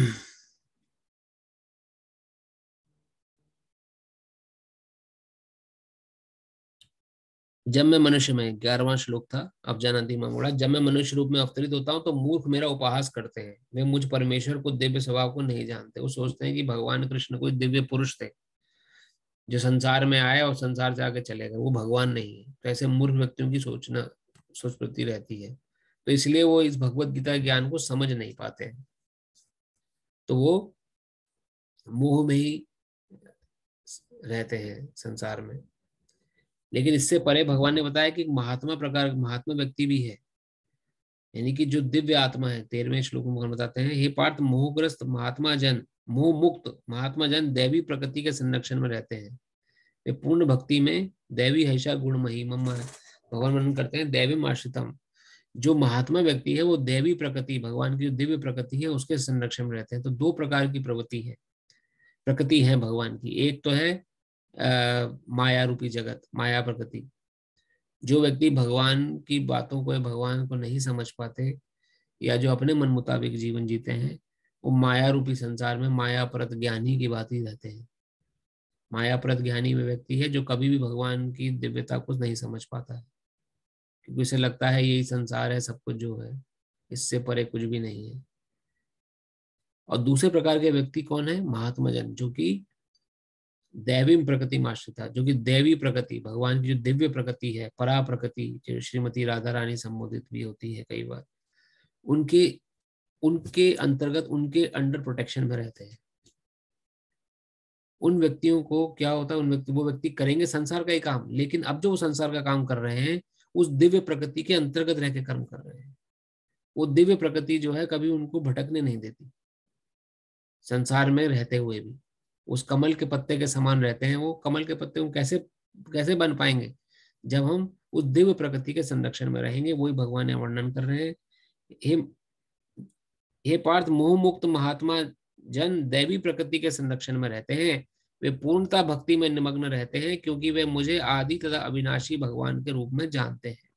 जब मैं मनुष्य में 11वां श्लोक था, अब जानन्ति मामूढ़ा, जब मैं मनुष्य रूप में अवतरित होता हूँ तो मूर्ख मेरा उपहास करते हैं। वे मुझ परमेश्वर को, दिव्य स्वभाव को नहीं जानते। वो सोचते हैं कि भगवान कृष्ण कोई दिव्य पुरुष थे जो संसार में आए और संसार से आगे चले गए, वो भगवान नहीं है। तो ऐसे मूर्ख व्यक्तियों की सोच प्रति रहती है। तो इसलिए वो इस भगवत गीता ज्ञान को समझ नहीं पाते हैं, तो वो मोह में ही रहते हैं संसार में। लेकिन इससे परे भगवान ने बताया कि महात्मा व्यक्ति भी है, यानी कि जो दिव्य आत्मा है। 13वें श्लोक में भगवान बताते हैं, हे पार्थ, मोहग्रस्त महात्मा जन, मोह मुक्त महात्मा जन दैवी प्रकृति के संरक्षण में रहते हैं। वे पूर्ण भक्ति में दैवी हैषा गुण महिमम, भगवान वर्णन करते हैं दैवी आश्रितम। जो महात्मा व्यक्ति है वो दैवी प्रकृति, भगवान की जो दिव्य प्रकृति है उसके संरक्षण में रहते हैं। तो दो प्रकार की प्रकृति है भगवान की। एक तो है माया रूपी जगत, माया प्रकृति। जो व्यक्ति भगवान की बातों को, भगवान को नहीं समझ पाते या जो अपने मन मुताबिक जीवन जीते हैं, वो माया रूपी संसार में माया परत ज्ञानी की बात ही रहते हैं। माया परत ज्ञानी में व्यक्ति है जो कभी भी भगवान की दिव्यता को नहीं समझ पाता है, क्योंकि उसे लगता है यही संसार है, सब कुछ जो है, इससे परे कुछ भी नहीं है। और दूसरे प्रकार के व्यक्ति कौन है? महात्मा जन, जो कि दैवी प्रकृति में आश्रित है, जो कि दैवी प्रकृति, भगवान की जो दिव्य प्रकृति है, परा प्रकृति, जो श्रीमती राधा रानी संबोधित भी होती है कई बार, उनके अंतर्गत, उनके अंडर प्रोटेक्शन में रहते हैं। उन व्यक्तियों को क्या होता है, वो व्यक्ति करेंगे संसार का ही काम, लेकिन अब जो वो संसार का काम कर रहे हैं उस दिव्य प्रकृति के अंतर्गत रह के कर्म कर रहे हैं। वो दिव्य प्रकृति जो है कभी उनको भटकने नहीं देती, संसार में रहते हुए भी उस कमल के पत्ते के समान रहते हैं। वो कमल के पत्ते को कैसे बन पाएंगे? जब हम उस दिव्य प्रकृति के संरक्षण में रहेंगे। वही भगवान ने वर्णन कर रहे हैं, हे पार्थ, मोह मुक्त महात्मा जन दैवी प्रकृति के संरक्षण में रहते हैं। वे पूर्णता भक्ति में निमग्न रहते हैं, क्योंकि वे मुझे आदि तथा अविनाशी भगवान के रूप में जानते हैं।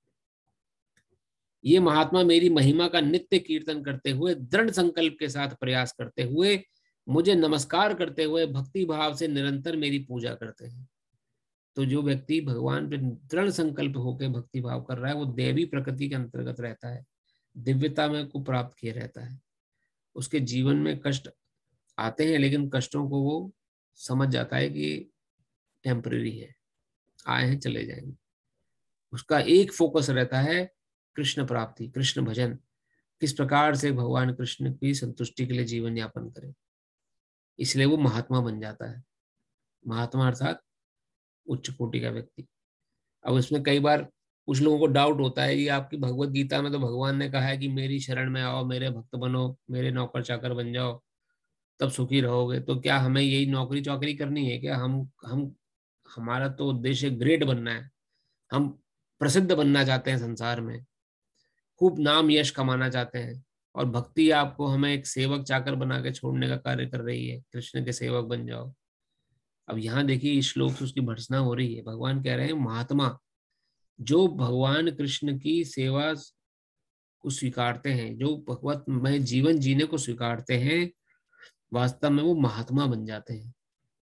ये महात्मा मेरी महिमा का नित्य कीर्तन करते हुए, दृढ़ संकल्प के साथ प्रयास करते हुए, मुझे नमस्कार करते हुए भक्ति भाव से निरंतर मेरी पूजा करते हैं। तो जो व्यक्ति भगवान पे दृढ़ संकल्प होकर भक्ति भाव कर रहा है, वो देवी प्रकृति के अंतर्गत रहता है, दिव्यता में को प्राप्त किए रहता है। उसके जीवन में कष्ट आते हैं, लेकिन कष्टों को वो समझ जाता है कि टेम्परेरी है, आए हैं चले जाएंगे। उसका एक फोकस रहता है कृष्ण प्राप्ति, कृष्ण भजन, किस प्रकार से भगवान कृष्ण की संतुष्टि के लिए जीवन यापन करें। इसलिए वो महात्मा बन जाता है। महात्मा अर्थात उच्च कोटि का व्यक्ति। अब इसमें कई बार कुछ लोगों को डाउट होता है कि आपकी भगवत गीता में तो भगवान ने कहा है कि मेरी शरण में आओ, मेरे भक्त बनो, मेरे नौकर चाकर बन जाओ, तब सुखी रहोगे। तो क्या हमें यही नौकरी चाकरी करनी है क्या? हम हमारा तो उद्देश्य ग्रेट बनना है, हम प्रसिद्ध बनना चाहते हैं संसार में, खूब नाम यश कमाना चाहते हैं, और भक्ति आपको हमें एक सेवक चाकर बना के छोड़ने का कार्य कर रही है। कृष्ण के सेवक बन जाओ। अब यहाँ देखिए इस श्लोक से उसकी भर्त्सना हो रही है। भगवान कह रहे हैं महात्मा जो भगवान कृष्ण की सेवा को स्वीकारते हैं, जो भगवत में जीवन जीने को स्वीकारते हैं, वास्तव में वो महात्मा बन जाते हैं।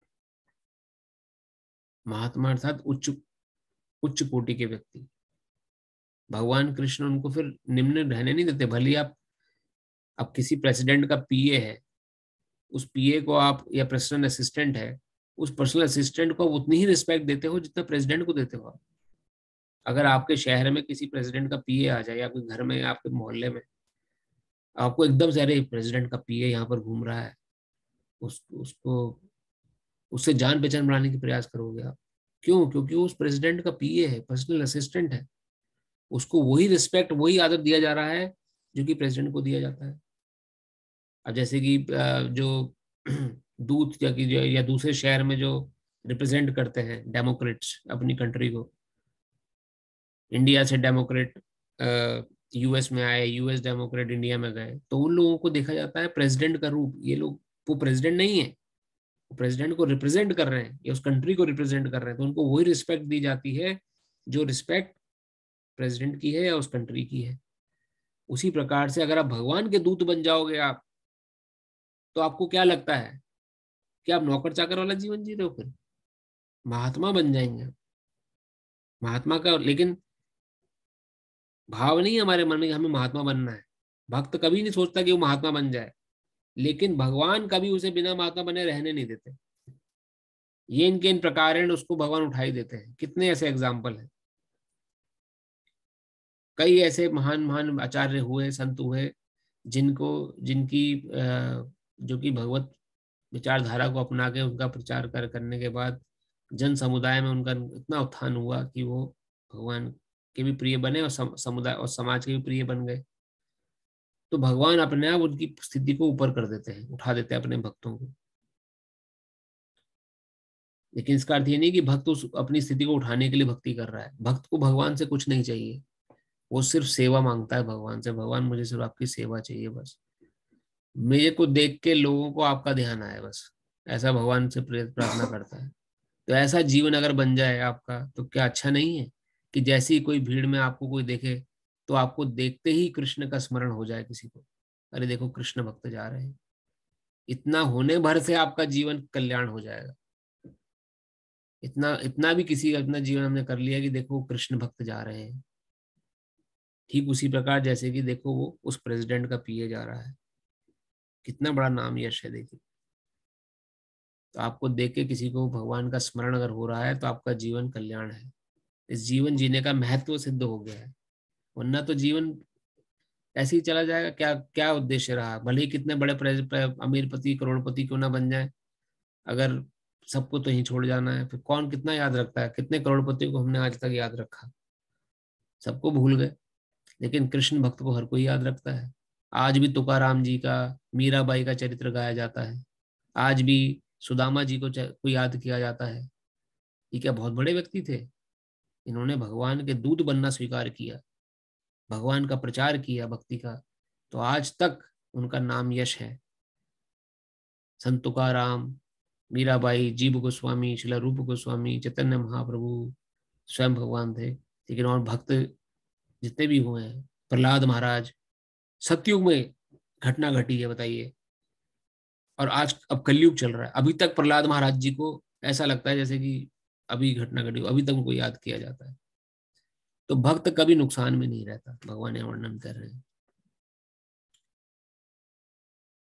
महात्मा अर्थात उच्च उच्च कोटि के व्यक्ति। भगवान कृष्ण उनको फिर निम्न रहने नहीं देते। भले आप अब किसी प्रेसिडेंट का पीए है, उस पीए को आप, या पर्सनल असिस्टेंट है, उस पर्सनल असिस्टेंट को उतनी ही रिस्पेक्ट देते हो जितना प्रेसिडेंट को देते हो आप। अगर आपके शहर में किसी प्रेसिडेंट का पीए आ जाए, आपके घर में, आपके मोहल्ले में, आपको एकदम से अरे प्रेसिडेंट का पीए यहाँ पर घूम रहा है, उसको उससे जान पहचान बनाने की प्रयास करोगे आप। क्यों? क्योंकि वो उस प्रेसिडेंट का पीए है, पर्सनल असिस्टेंट है। उसको वही रिस्पेक्ट, वही आदर दिया जा रहा है जो कि प्रेसिडेंट को दिया जाता है। अब जैसे कि जो दूत या दूसरे शहर में जो रिप्रेजेंट करते हैं डेमोक्रेट्स अपनी कंट्री को, इंडिया से डेमोक्रेट यूएस में आए, यूएस डेमोक्रेट इंडिया में गए, तो उन लोगों को देखा जाता है प्रेसिडेंट का रूप। ये लोग, वो प्रेसिडेंट नहीं है, वो प्रेसिडेंट को रिप्रेजेंट कर रहे हैं या उस कंट्री को रिप्रेजेंट कर रहे हैं, तो उनको वही रिस्पेक्ट दी जाती है जो रिस्पेक्ट प्रेसिडेंट की है या उस कंट्री की है। उसी प्रकार से अगर आप भगवान के दूत बन जाओगे आप, तो आपको क्या लगता है कि आप नौकर चाकर वाला जीवन जी रहे हो? फिर महात्मा बन जाएंगे। महात्मा का लेकिन भाव नहीं है हमारे मन में कि हमें महात्मा बनना है। भक्त कभी नहीं सोचता कि वो महात्मा बन जाए, लेकिन भगवान कभी उसे बिना महात्मा बने रहने नहीं देते। ये इनके इन प्रकार हैं, उसको भगवान उठाई देते हैं। कितने ऐसे एग्जाम्पल हैं। कई ऐसे महान महान आचार्य हुए, संत हुए, जिनकी जो कि भगवत विचारधारा को अपना के उनका प्रचार करने के बाद जन समुदाय में उनका इतना उत्थान हुआ कि वो भगवान के भी प्रिय बने और समुदाय और समाज के भी प्रिय बन गए। तो भगवान अपने आप उनकी स्थिति को ऊपर कर देते हैं, उठा देते हैं अपने भक्तों को। लेकिन इसका अर्थ ये नहीं कि भक्त उस अपनी स्थिति को उठाने के लिए भक्ति कर रहा है। भक्त को भगवान से कुछ नहीं चाहिए, वो सिर्फ सेवा मांगता है भगवान से। भगवान मुझे सिर्फ आपकी सेवा चाहिए, बस मेरे को देख के लोगों को आपका ध्यान आए, बस ऐसा भगवान से प्रार्थना करता है। तो ऐसा जीवन अगर बन जाए आपका, तो क्या अच्छा नहीं है कि जैसे ही कोई भीड़ में आपको कोई देखे, तो आपको देखते ही कृष्ण का स्मरण हो जाए किसी को, अरे देखो कृष्ण भक्त जा रहे हैं। इतना होने भर से आपका जीवन कल्याण हो जाएगा। इतना इतना भी किसी का इतना जीवन हमने कर लिया कि देखो कृष्ण भक्त जा रहे हैं। ठीक उसी प्रकार जैसे कि देखो वो उस प्रेसिडेंट का पीए जा रहा है, कितना बड़ा नाम यश है। देखिए, तो आपको देख के किसी को भगवान का स्मरण अगर हो रहा है, तो आपका जीवन कल्याण है। इस जीवन जीने का महत्व सिद्ध हो गया है। वरना तो जीवन ऐसे ही चला जाएगा। क्या क्या उद्देश्य रहा? भले ही कितने बड़े अमीरपति करोड़पति क्यों ना बन जाए, अगर सबको तो ही छोड़ जाना है, फिर कौन कितना याद रखता है? कितने करोड़पतियों को हमने आज तक याद रखा? सबको भूल गए। लेकिन कृष्ण भक्त को हर कोई याद रखता है। आज भी तुकाराम जी का, मीराबाई का चरित्र गाया जाता है। आज भी सुदामा जी को याद किया जाता है। ये क्या बहुत बड़े व्यक्ति थे? इन्होंने भगवान के दूत बनना स्वीकार किया, भगवान का प्रचार किया भक्ति का, तो आज तक उनका नाम यश है। संत तुकाराम, मीराबाई, जीव गोस्वामी, शिला रूप गोस्वामी, चैतन्य महाप्रभु स्वयं भगवान थे। लेकिन और भक्त जितने भी हुए हैं, प्रहलाद महाराज, सतयुग में घटना घटी है, बताइए। और आज अब कलयुग चल रहा है, अभी तक प्रहलाद महाराज जी को ऐसा लगता है जैसे कि अभी घटना घटी, अभी तक उनको याद किया जाता है। तो भक्त कभी नुकसान में नहीं रहता, भगवान ये वर्णन कर रहे हैं।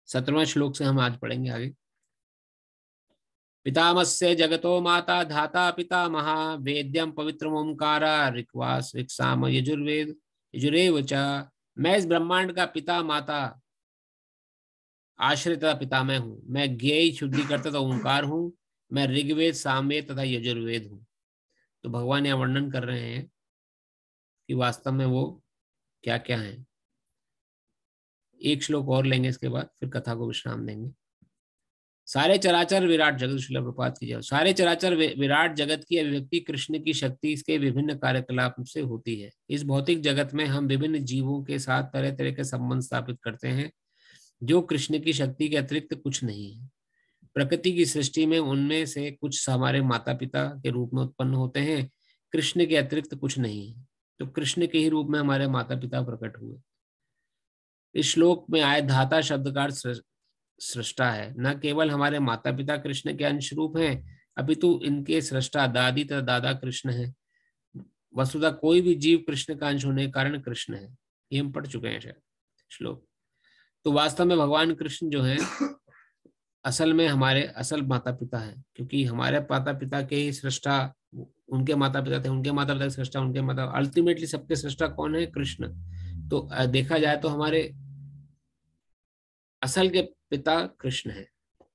17वां श्लोक से हम आज पढ़ेंगे आगे। पितामस्य जगतो माता धाता पितामहा वेद्यम पवित्र ओंकार ऋक्वास ऋक्साम यजुर्वेद यजुरेव च। मैं इस ब्रह्मांड का पिता माता आश्रय तथा पितामह हूँ। मैं ज्ञेय शुद्धिकर्ता तथा ओंकार हूँ। मैं ऋग्वेद सामवेद तथा यजुर्वेद हूँ। तो भगवान यहाँ वर्णन कर रहे हैं कि वास्तव में वो क्या क्या है। एक श्लोक और लेंगे, इसके बाद फिर कथा को विश्राम देंगे। सारे चराचर विराट जगत, श्रील प्रभुपाद की जय। सारे चराचर विराट जगत की अभिव्यक्ति कृष्ण की शक्ति इसके विभिन्न कार्यकलाप से होती है। इस भौतिक जगत में हम विभिन्न जीवों के साथ तरह तरह के संबंध स्थापित करते हैं जो कृष्ण की शक्ति के अतिरिक्त कुछ नहीं है। प्रकृति की सृष्टि में उनमें से कुछ हमारे माता पिता के रूप में उत्पन्न होते हैं। कृष्ण के अतिरिक्त कुछ नहीं है, तो कृष्ण के ही रूप में हमारे माता पिता प्रकट हुए। इस श्लोक में आए धाता शब्द का अर्थ सृष्टा है। न केवल हमारे माता पिता कृष्ण के अंश रूप हैं, अपितु इनके सृष्टा दादी तथा दादा कृष्ण है। वस्तुतः कोई भी जीव कृष्ण का अंश होने के कारण कृष्ण है। ये हम पढ़ चुके हैं शायद श्लोक। तो वास्तव में भगवान कृष्ण जो है असल में हमारे असल माता पिता हैं, क्योंकि हमारे माता पिता के ही सृष्टा उनके माता पिता थे, उनके माता पिता के सृष्टा उनके माता, अल्टीमेटली सबके सृष्टा कौन है? कृष्ण। तो देखा जाए तो हमारे असल के पिता कृष्ण है।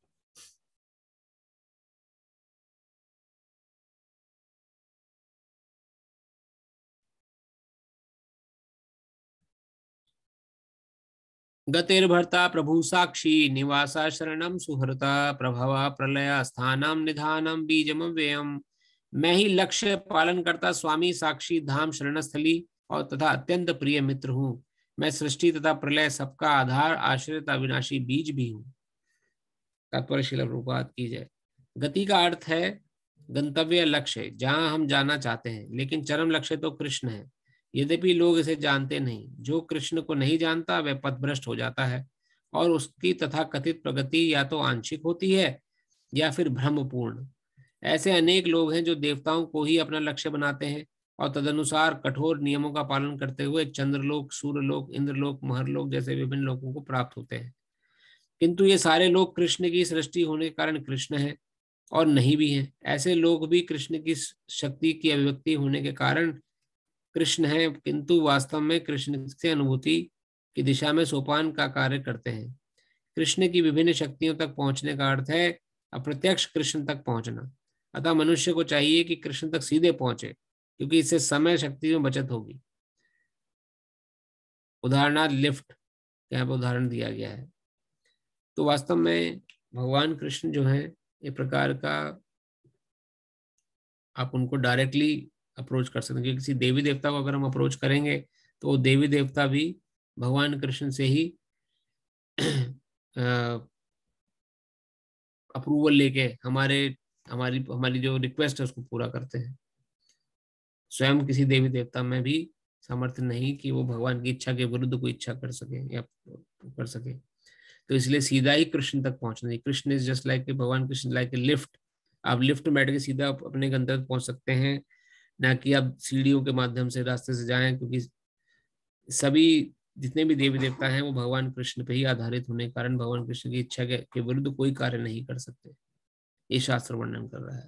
गतिर्भर्ता प्रभु साक्षी निवासा शरणम सुहृता प्रभवा प्रलय स्थानम निधानम बीजम व्ययम। मैं ही लक्ष्य पालन करता स्वामी साक्षी धाम शरणस्थली और तथा अत्यंत प्रिय मित्र हूँ। मैं सृष्टि तथा प्रलय सबका आधार आश्रय तथा विनाशी बीज भी हूँ। तात्पर्य श्रील प्रभुपाद की जय। गति का अर्थ है गंतव्य लक्ष्य, जहां हम जाना चाहते हैं, लेकिन चरम लक्ष्य तो कृष्ण है। यद्यपि लोग इसे जानते नहीं। जो कृष्ण को नहीं जानता वह पथभ्रष्ट हो जाता है और उसकी तथा कथित प्रगति या तो आंशिक होती है या फिर भ्रमपूर्ण। ऐसे अनेक लोग हैं जो देवताओं को ही अपना लक्ष्य बनाते हैं और तदनुसार कठोर नियमों का पालन करते हुए चंद्रलोक, सूर्यलोक, इंद्रलोक, महरलोक जैसे विभिन्न लोकों को प्राप्त होते हैं। किंतु ये सारे लोग कृष्ण की सृष्टि होने के कारण कृष्ण है और नहीं भी हैं। ऐसे लोग भी कृष्ण की शक्ति की अभिव्यक्ति होने के कारण कृष्ण है, किंतु वास्तव में कृष्ण से अनुभूति की दिशा में सोपान का कार्य करते हैं। कृष्ण की विभिन्न शक्तियों तक पहुंचने का अर्थ है अप्रत्यक्ष कृष्ण तक पहुंचना। अतः मनुष्य को चाहिए कि कृष्ण तक सीधे पहुंचे, क्योंकि इससे समय शक्ति में बचत होगी। उदाहरणार्थ लिफ्ट, यहाँ पर उदाहरण दिया गया है। तो वास्तव में भगवान कृष्ण जो है ये प्रकार का आप उनको डायरेक्टली अप्रोच कर सकते हैं। किसी देवी देवता को अगर हम अप्रोच करेंगे तो वो देवी देवता भी भगवान कृष्ण से ही अप्रूवल लेके हमारी जो रिक्वेस्ट है उसको पूरा करते हैं। स्वयं किसी देवी देवता में भी सामर्थ्य नहीं कि वो भगवान की इच्छा के विरुद्ध कोई इच्छा कर सके या कर सके। तो इसलिए सीधा ही कृष्ण तक पहुंचना है। Krishna is just like Bhagwan Krishna like a lift. आप लिफ्ट में बैठ के सीधा अपने गंतव्य पहुंच सकते हैं, ना कि आप सीढ़ियों के माध्यम से रास्ते से जाएं, क्योंकि सभी जितने भी देवी देवता हैं वो भगवान कृष्ण पे ही आधारित होने के कारण भगवान कृष्ण की इच्छा के विरुद्ध कोई कार्य नहीं कर सकते। ये शास्त्र वर्णन कर रहा है।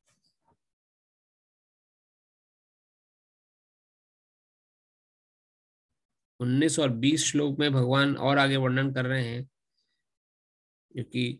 उन्नीस और 20 श्लोक में भगवान और आगे वर्णन कर रहे हैं, क्योंकि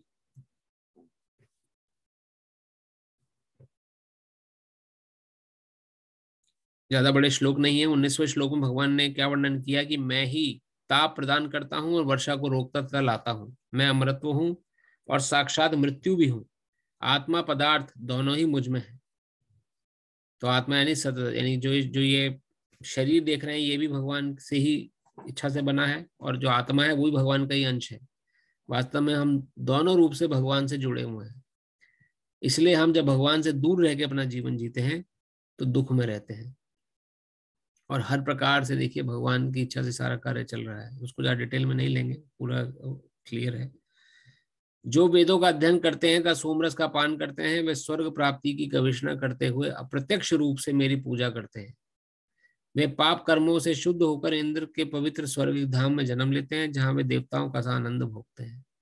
ज्यादा बड़े श्लोक नहीं है। 19वें श्लोक में भगवान ने क्या वर्णन किया कि मैं ही ताप प्रदान करता हूं और वर्षा को रोकता तथा लाता हूं। मैं अमरत्व हूं और साक्षात मृत्यु भी हूं। आत्मा पदार्थ दोनों ही मुझ में है। तो आत्मा यानी जो ये शरीर देख रहे हैं ये भी भगवान से ही इच्छा से बना है, और जो आत्मा है वो भी भगवान का ही अंश है। वास्तव में हम दोनों रूप से भगवान से जुड़े हुए हैं। इसलिए हम जब भगवान से दूर रह के अपना जीवन जीते हैं तो दुख में रहते हैं। और हर प्रकार से देखिए भगवान की इच्छा से सारा कार्य चल रहा है। उसको ज्यादा डिटेल में नहीं लेंगे, पूरा क्लियर है। जो वेदों का अध्ययन करते हैं तथा सोमरस का पान करते हैं वे स्वर्ग प्राप्ति की गवेषणा करते हुए अप्रत्यक्ष रूप से मेरी पूजा करते हैं। वे पाप कर्मों से शुद्ध होकर इंद्र के पवित्र स्वर्ग धाम में जन्म लेते हैं, जहां वे देवताओं का सा आनंद भोगते हैं।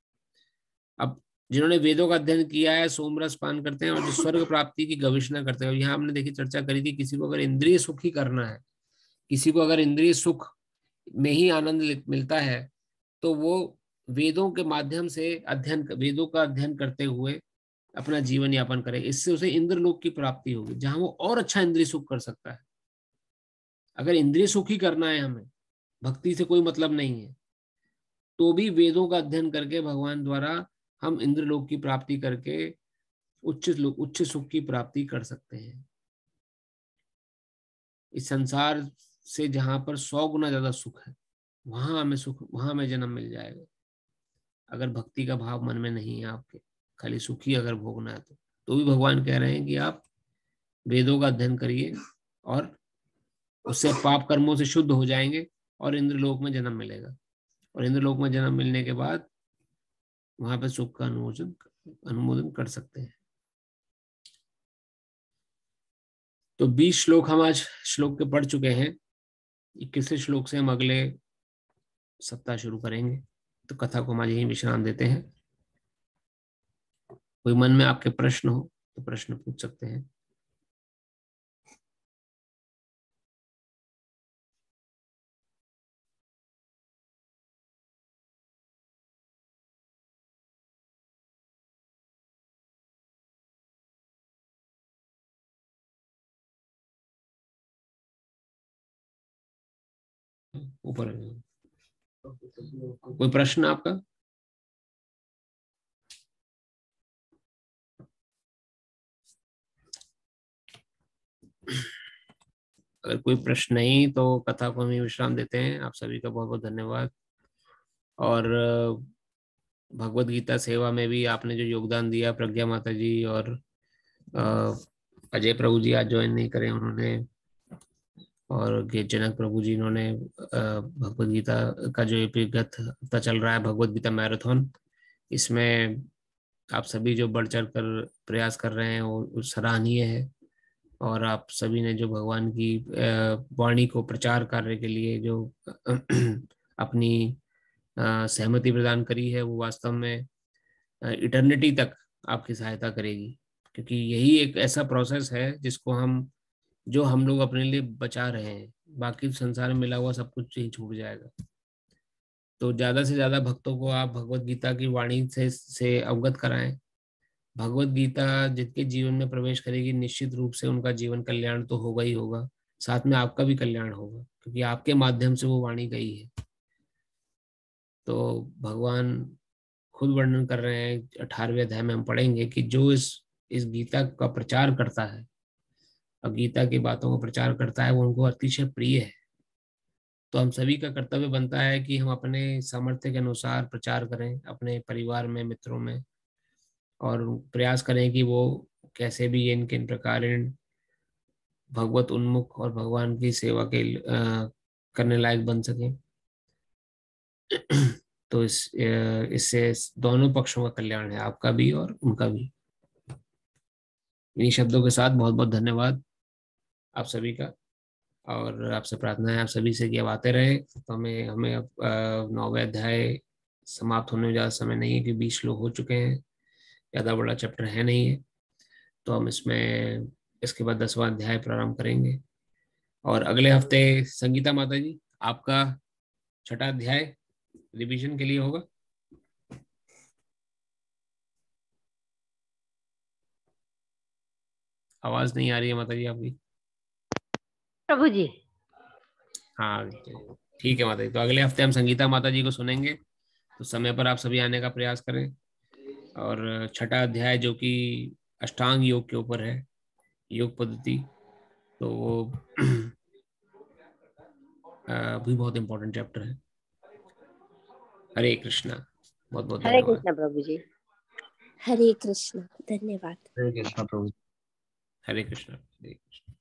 अब जिन्होंने वेदों का अध्ययन किया है सोमरस पान करते हैं और जो स्वर्ग प्राप्ति की गवेषणा करते हैं। यहाँ हमने देखी चर्चा करी थी, किसी को अगर इंद्रिय सुख ही करना है, किसी को अगर इंद्रिय सुख में ही आनंद मिलता है, तो वो वेदों के माध्यम से वेदों का अध्ययन करते हुए अपना जीवन यापन करे। इससे उसे इंद्रलोक की प्राप्ति होगी, जहां वो और अच्छा इंद्रिय सुख कर सकता है। अगर इंद्रिय सुख ही करना है, हमें भक्ति से कोई मतलब नहीं है, तो भी वेदों का अध्ययन करके भगवान द्वारा हम इंद्रलोक की प्राप्ति करके उच्च सुख की प्राप्ति कर सकते हैं। इस संसार से जहां पर 100 गुना ज्यादा सुख है, वहां हमें जन्म मिल जाएगा। अगर भक्ति का भाव मन में नहीं है आपके, खाली सुख ही अगर भोगना है, तो भी भगवान कह रहे हैं कि आप वेदों का अध्ययन करिए और उससे पाप कर्मों से शुद्ध हो जाएंगे और इंद्रलोक में जन्म मिलेगा। और इंद्रलोक में जन्म मिलने के बाद वहां पर सुख का अनुमोदन कर सकते हैं। तो 20 श्लोक हम आज श्लोक के पढ़ चुके हैं। 21वें श्लोक से हम अगले सप्ताह शुरू करेंगे। तो कथा को हम आज यहीं विश्राम देते हैं। कोई मन में आपके प्रश्न हो तो प्रश्न पूछ सकते हैं। ऊपर कोई प्रश्न आपका? अगर कोई प्रश्न नहीं तो कथा को हम विश्राम देते हैं। आप सभी का बहुत बहुत धन्यवाद। और भगवत गीता सेवा में भी आपने जो योगदान दिया, प्रज्ञा माता जी और अजय प्रभु जी आज ज्वाइन नहीं करे उन्होंने, और जनक प्रभु जी इन्होंने भगवत गीता का जो गत हफ्ता चल रहा है भगवत गीता मैराथन, इसमें आप सभी जो बढ़ चढ़ कर प्रयास कर रहे हैं वो सराहनीय है। और आप सभी ने जो भगवान की वाणी को प्रचार कार्य के लिए जो अपनी सहमति प्रदान करी है, वो वास्तव में इटर्निटी तक आपकी सहायता करेगी। क्योंकि यही एक ऐसा प्रोसेस है जिसको जो हम लोग अपने लिए बचा रहे हैं, बाकी संसार में मिला हुआ सब कुछ ही छूट जाएगा। तो ज्यादा से ज्यादा भक्तों को आप भगवत गीता की वाणी से अवगत कराएं। भगवत गीता जिनके जीवन में प्रवेश करेगी, निश्चित रूप से उनका जीवन कल्याण तो होगा ही होगा, साथ में आपका भी कल्याण होगा, क्योंकि आपके माध्यम से वो वाणी गई है। तो भगवान खुद वर्णन कर रहे हैं, 18वें अध्याय में हम पढ़ेंगे कि जो इस गीता का प्रचार करता है और गीता की बातों का प्रचार करता है, वो उनको अतिशय प्रिय है। तो हम सभी का कर्तव्य बनता है कि हम अपने सामर्थ्य के अनुसार प्रचार करें अपने परिवार में, मित्रों में, और प्रयास करें कि वो कैसे भी इन किन प्रकार भगवत उन्मुख और भगवान की सेवा के करने लायक बन सकें। तो इससे दोनों पक्षों का कल्याण है, आपका भी और उनका भी। इन्हीं शब्दों के साथ बहुत बहुत धन्यवाद आप सभी का, और आपसे प्रार्थना है आप सभी से कि अब आते रहे। तो हमें अब 9वें अध्याय समाप्त होने में ज़्यादा समय नहीं है, कि 20 श्लोक हो चुके हैं, ज़्यादा बड़ा चैप्टर है नहीं है। तो हम इसके बाद 10वां अध्याय प्रारंभ करेंगे। और अगले हफ्ते संगीता माता जी आपका 6ठा अध्याय रिवीजन के लिए होगा। आवाज नहीं आ रही है माता जी आपकी। प्रभु जी। हाँ ठीक है माता जी, तो अगले हफ्ते हम संगीता माता जी को सुनेंगे। तो समय पर आप सभी आने का प्रयास करें। और 6ठा अध्याय जो कि अष्टांग योग के ऊपर है, योग पद्धति, तो वो भी बहुत इंपॉर्टेंट चैप्टर है। हरे कृष्णा, बहुत बहुत हरे धन्यवाद। कृष्णा प्रभु जी। हरे कृष्ण, धन्यवाद। हरे कृष्ण प्रभु। हरे कृष्णा, हरे कृष्णा।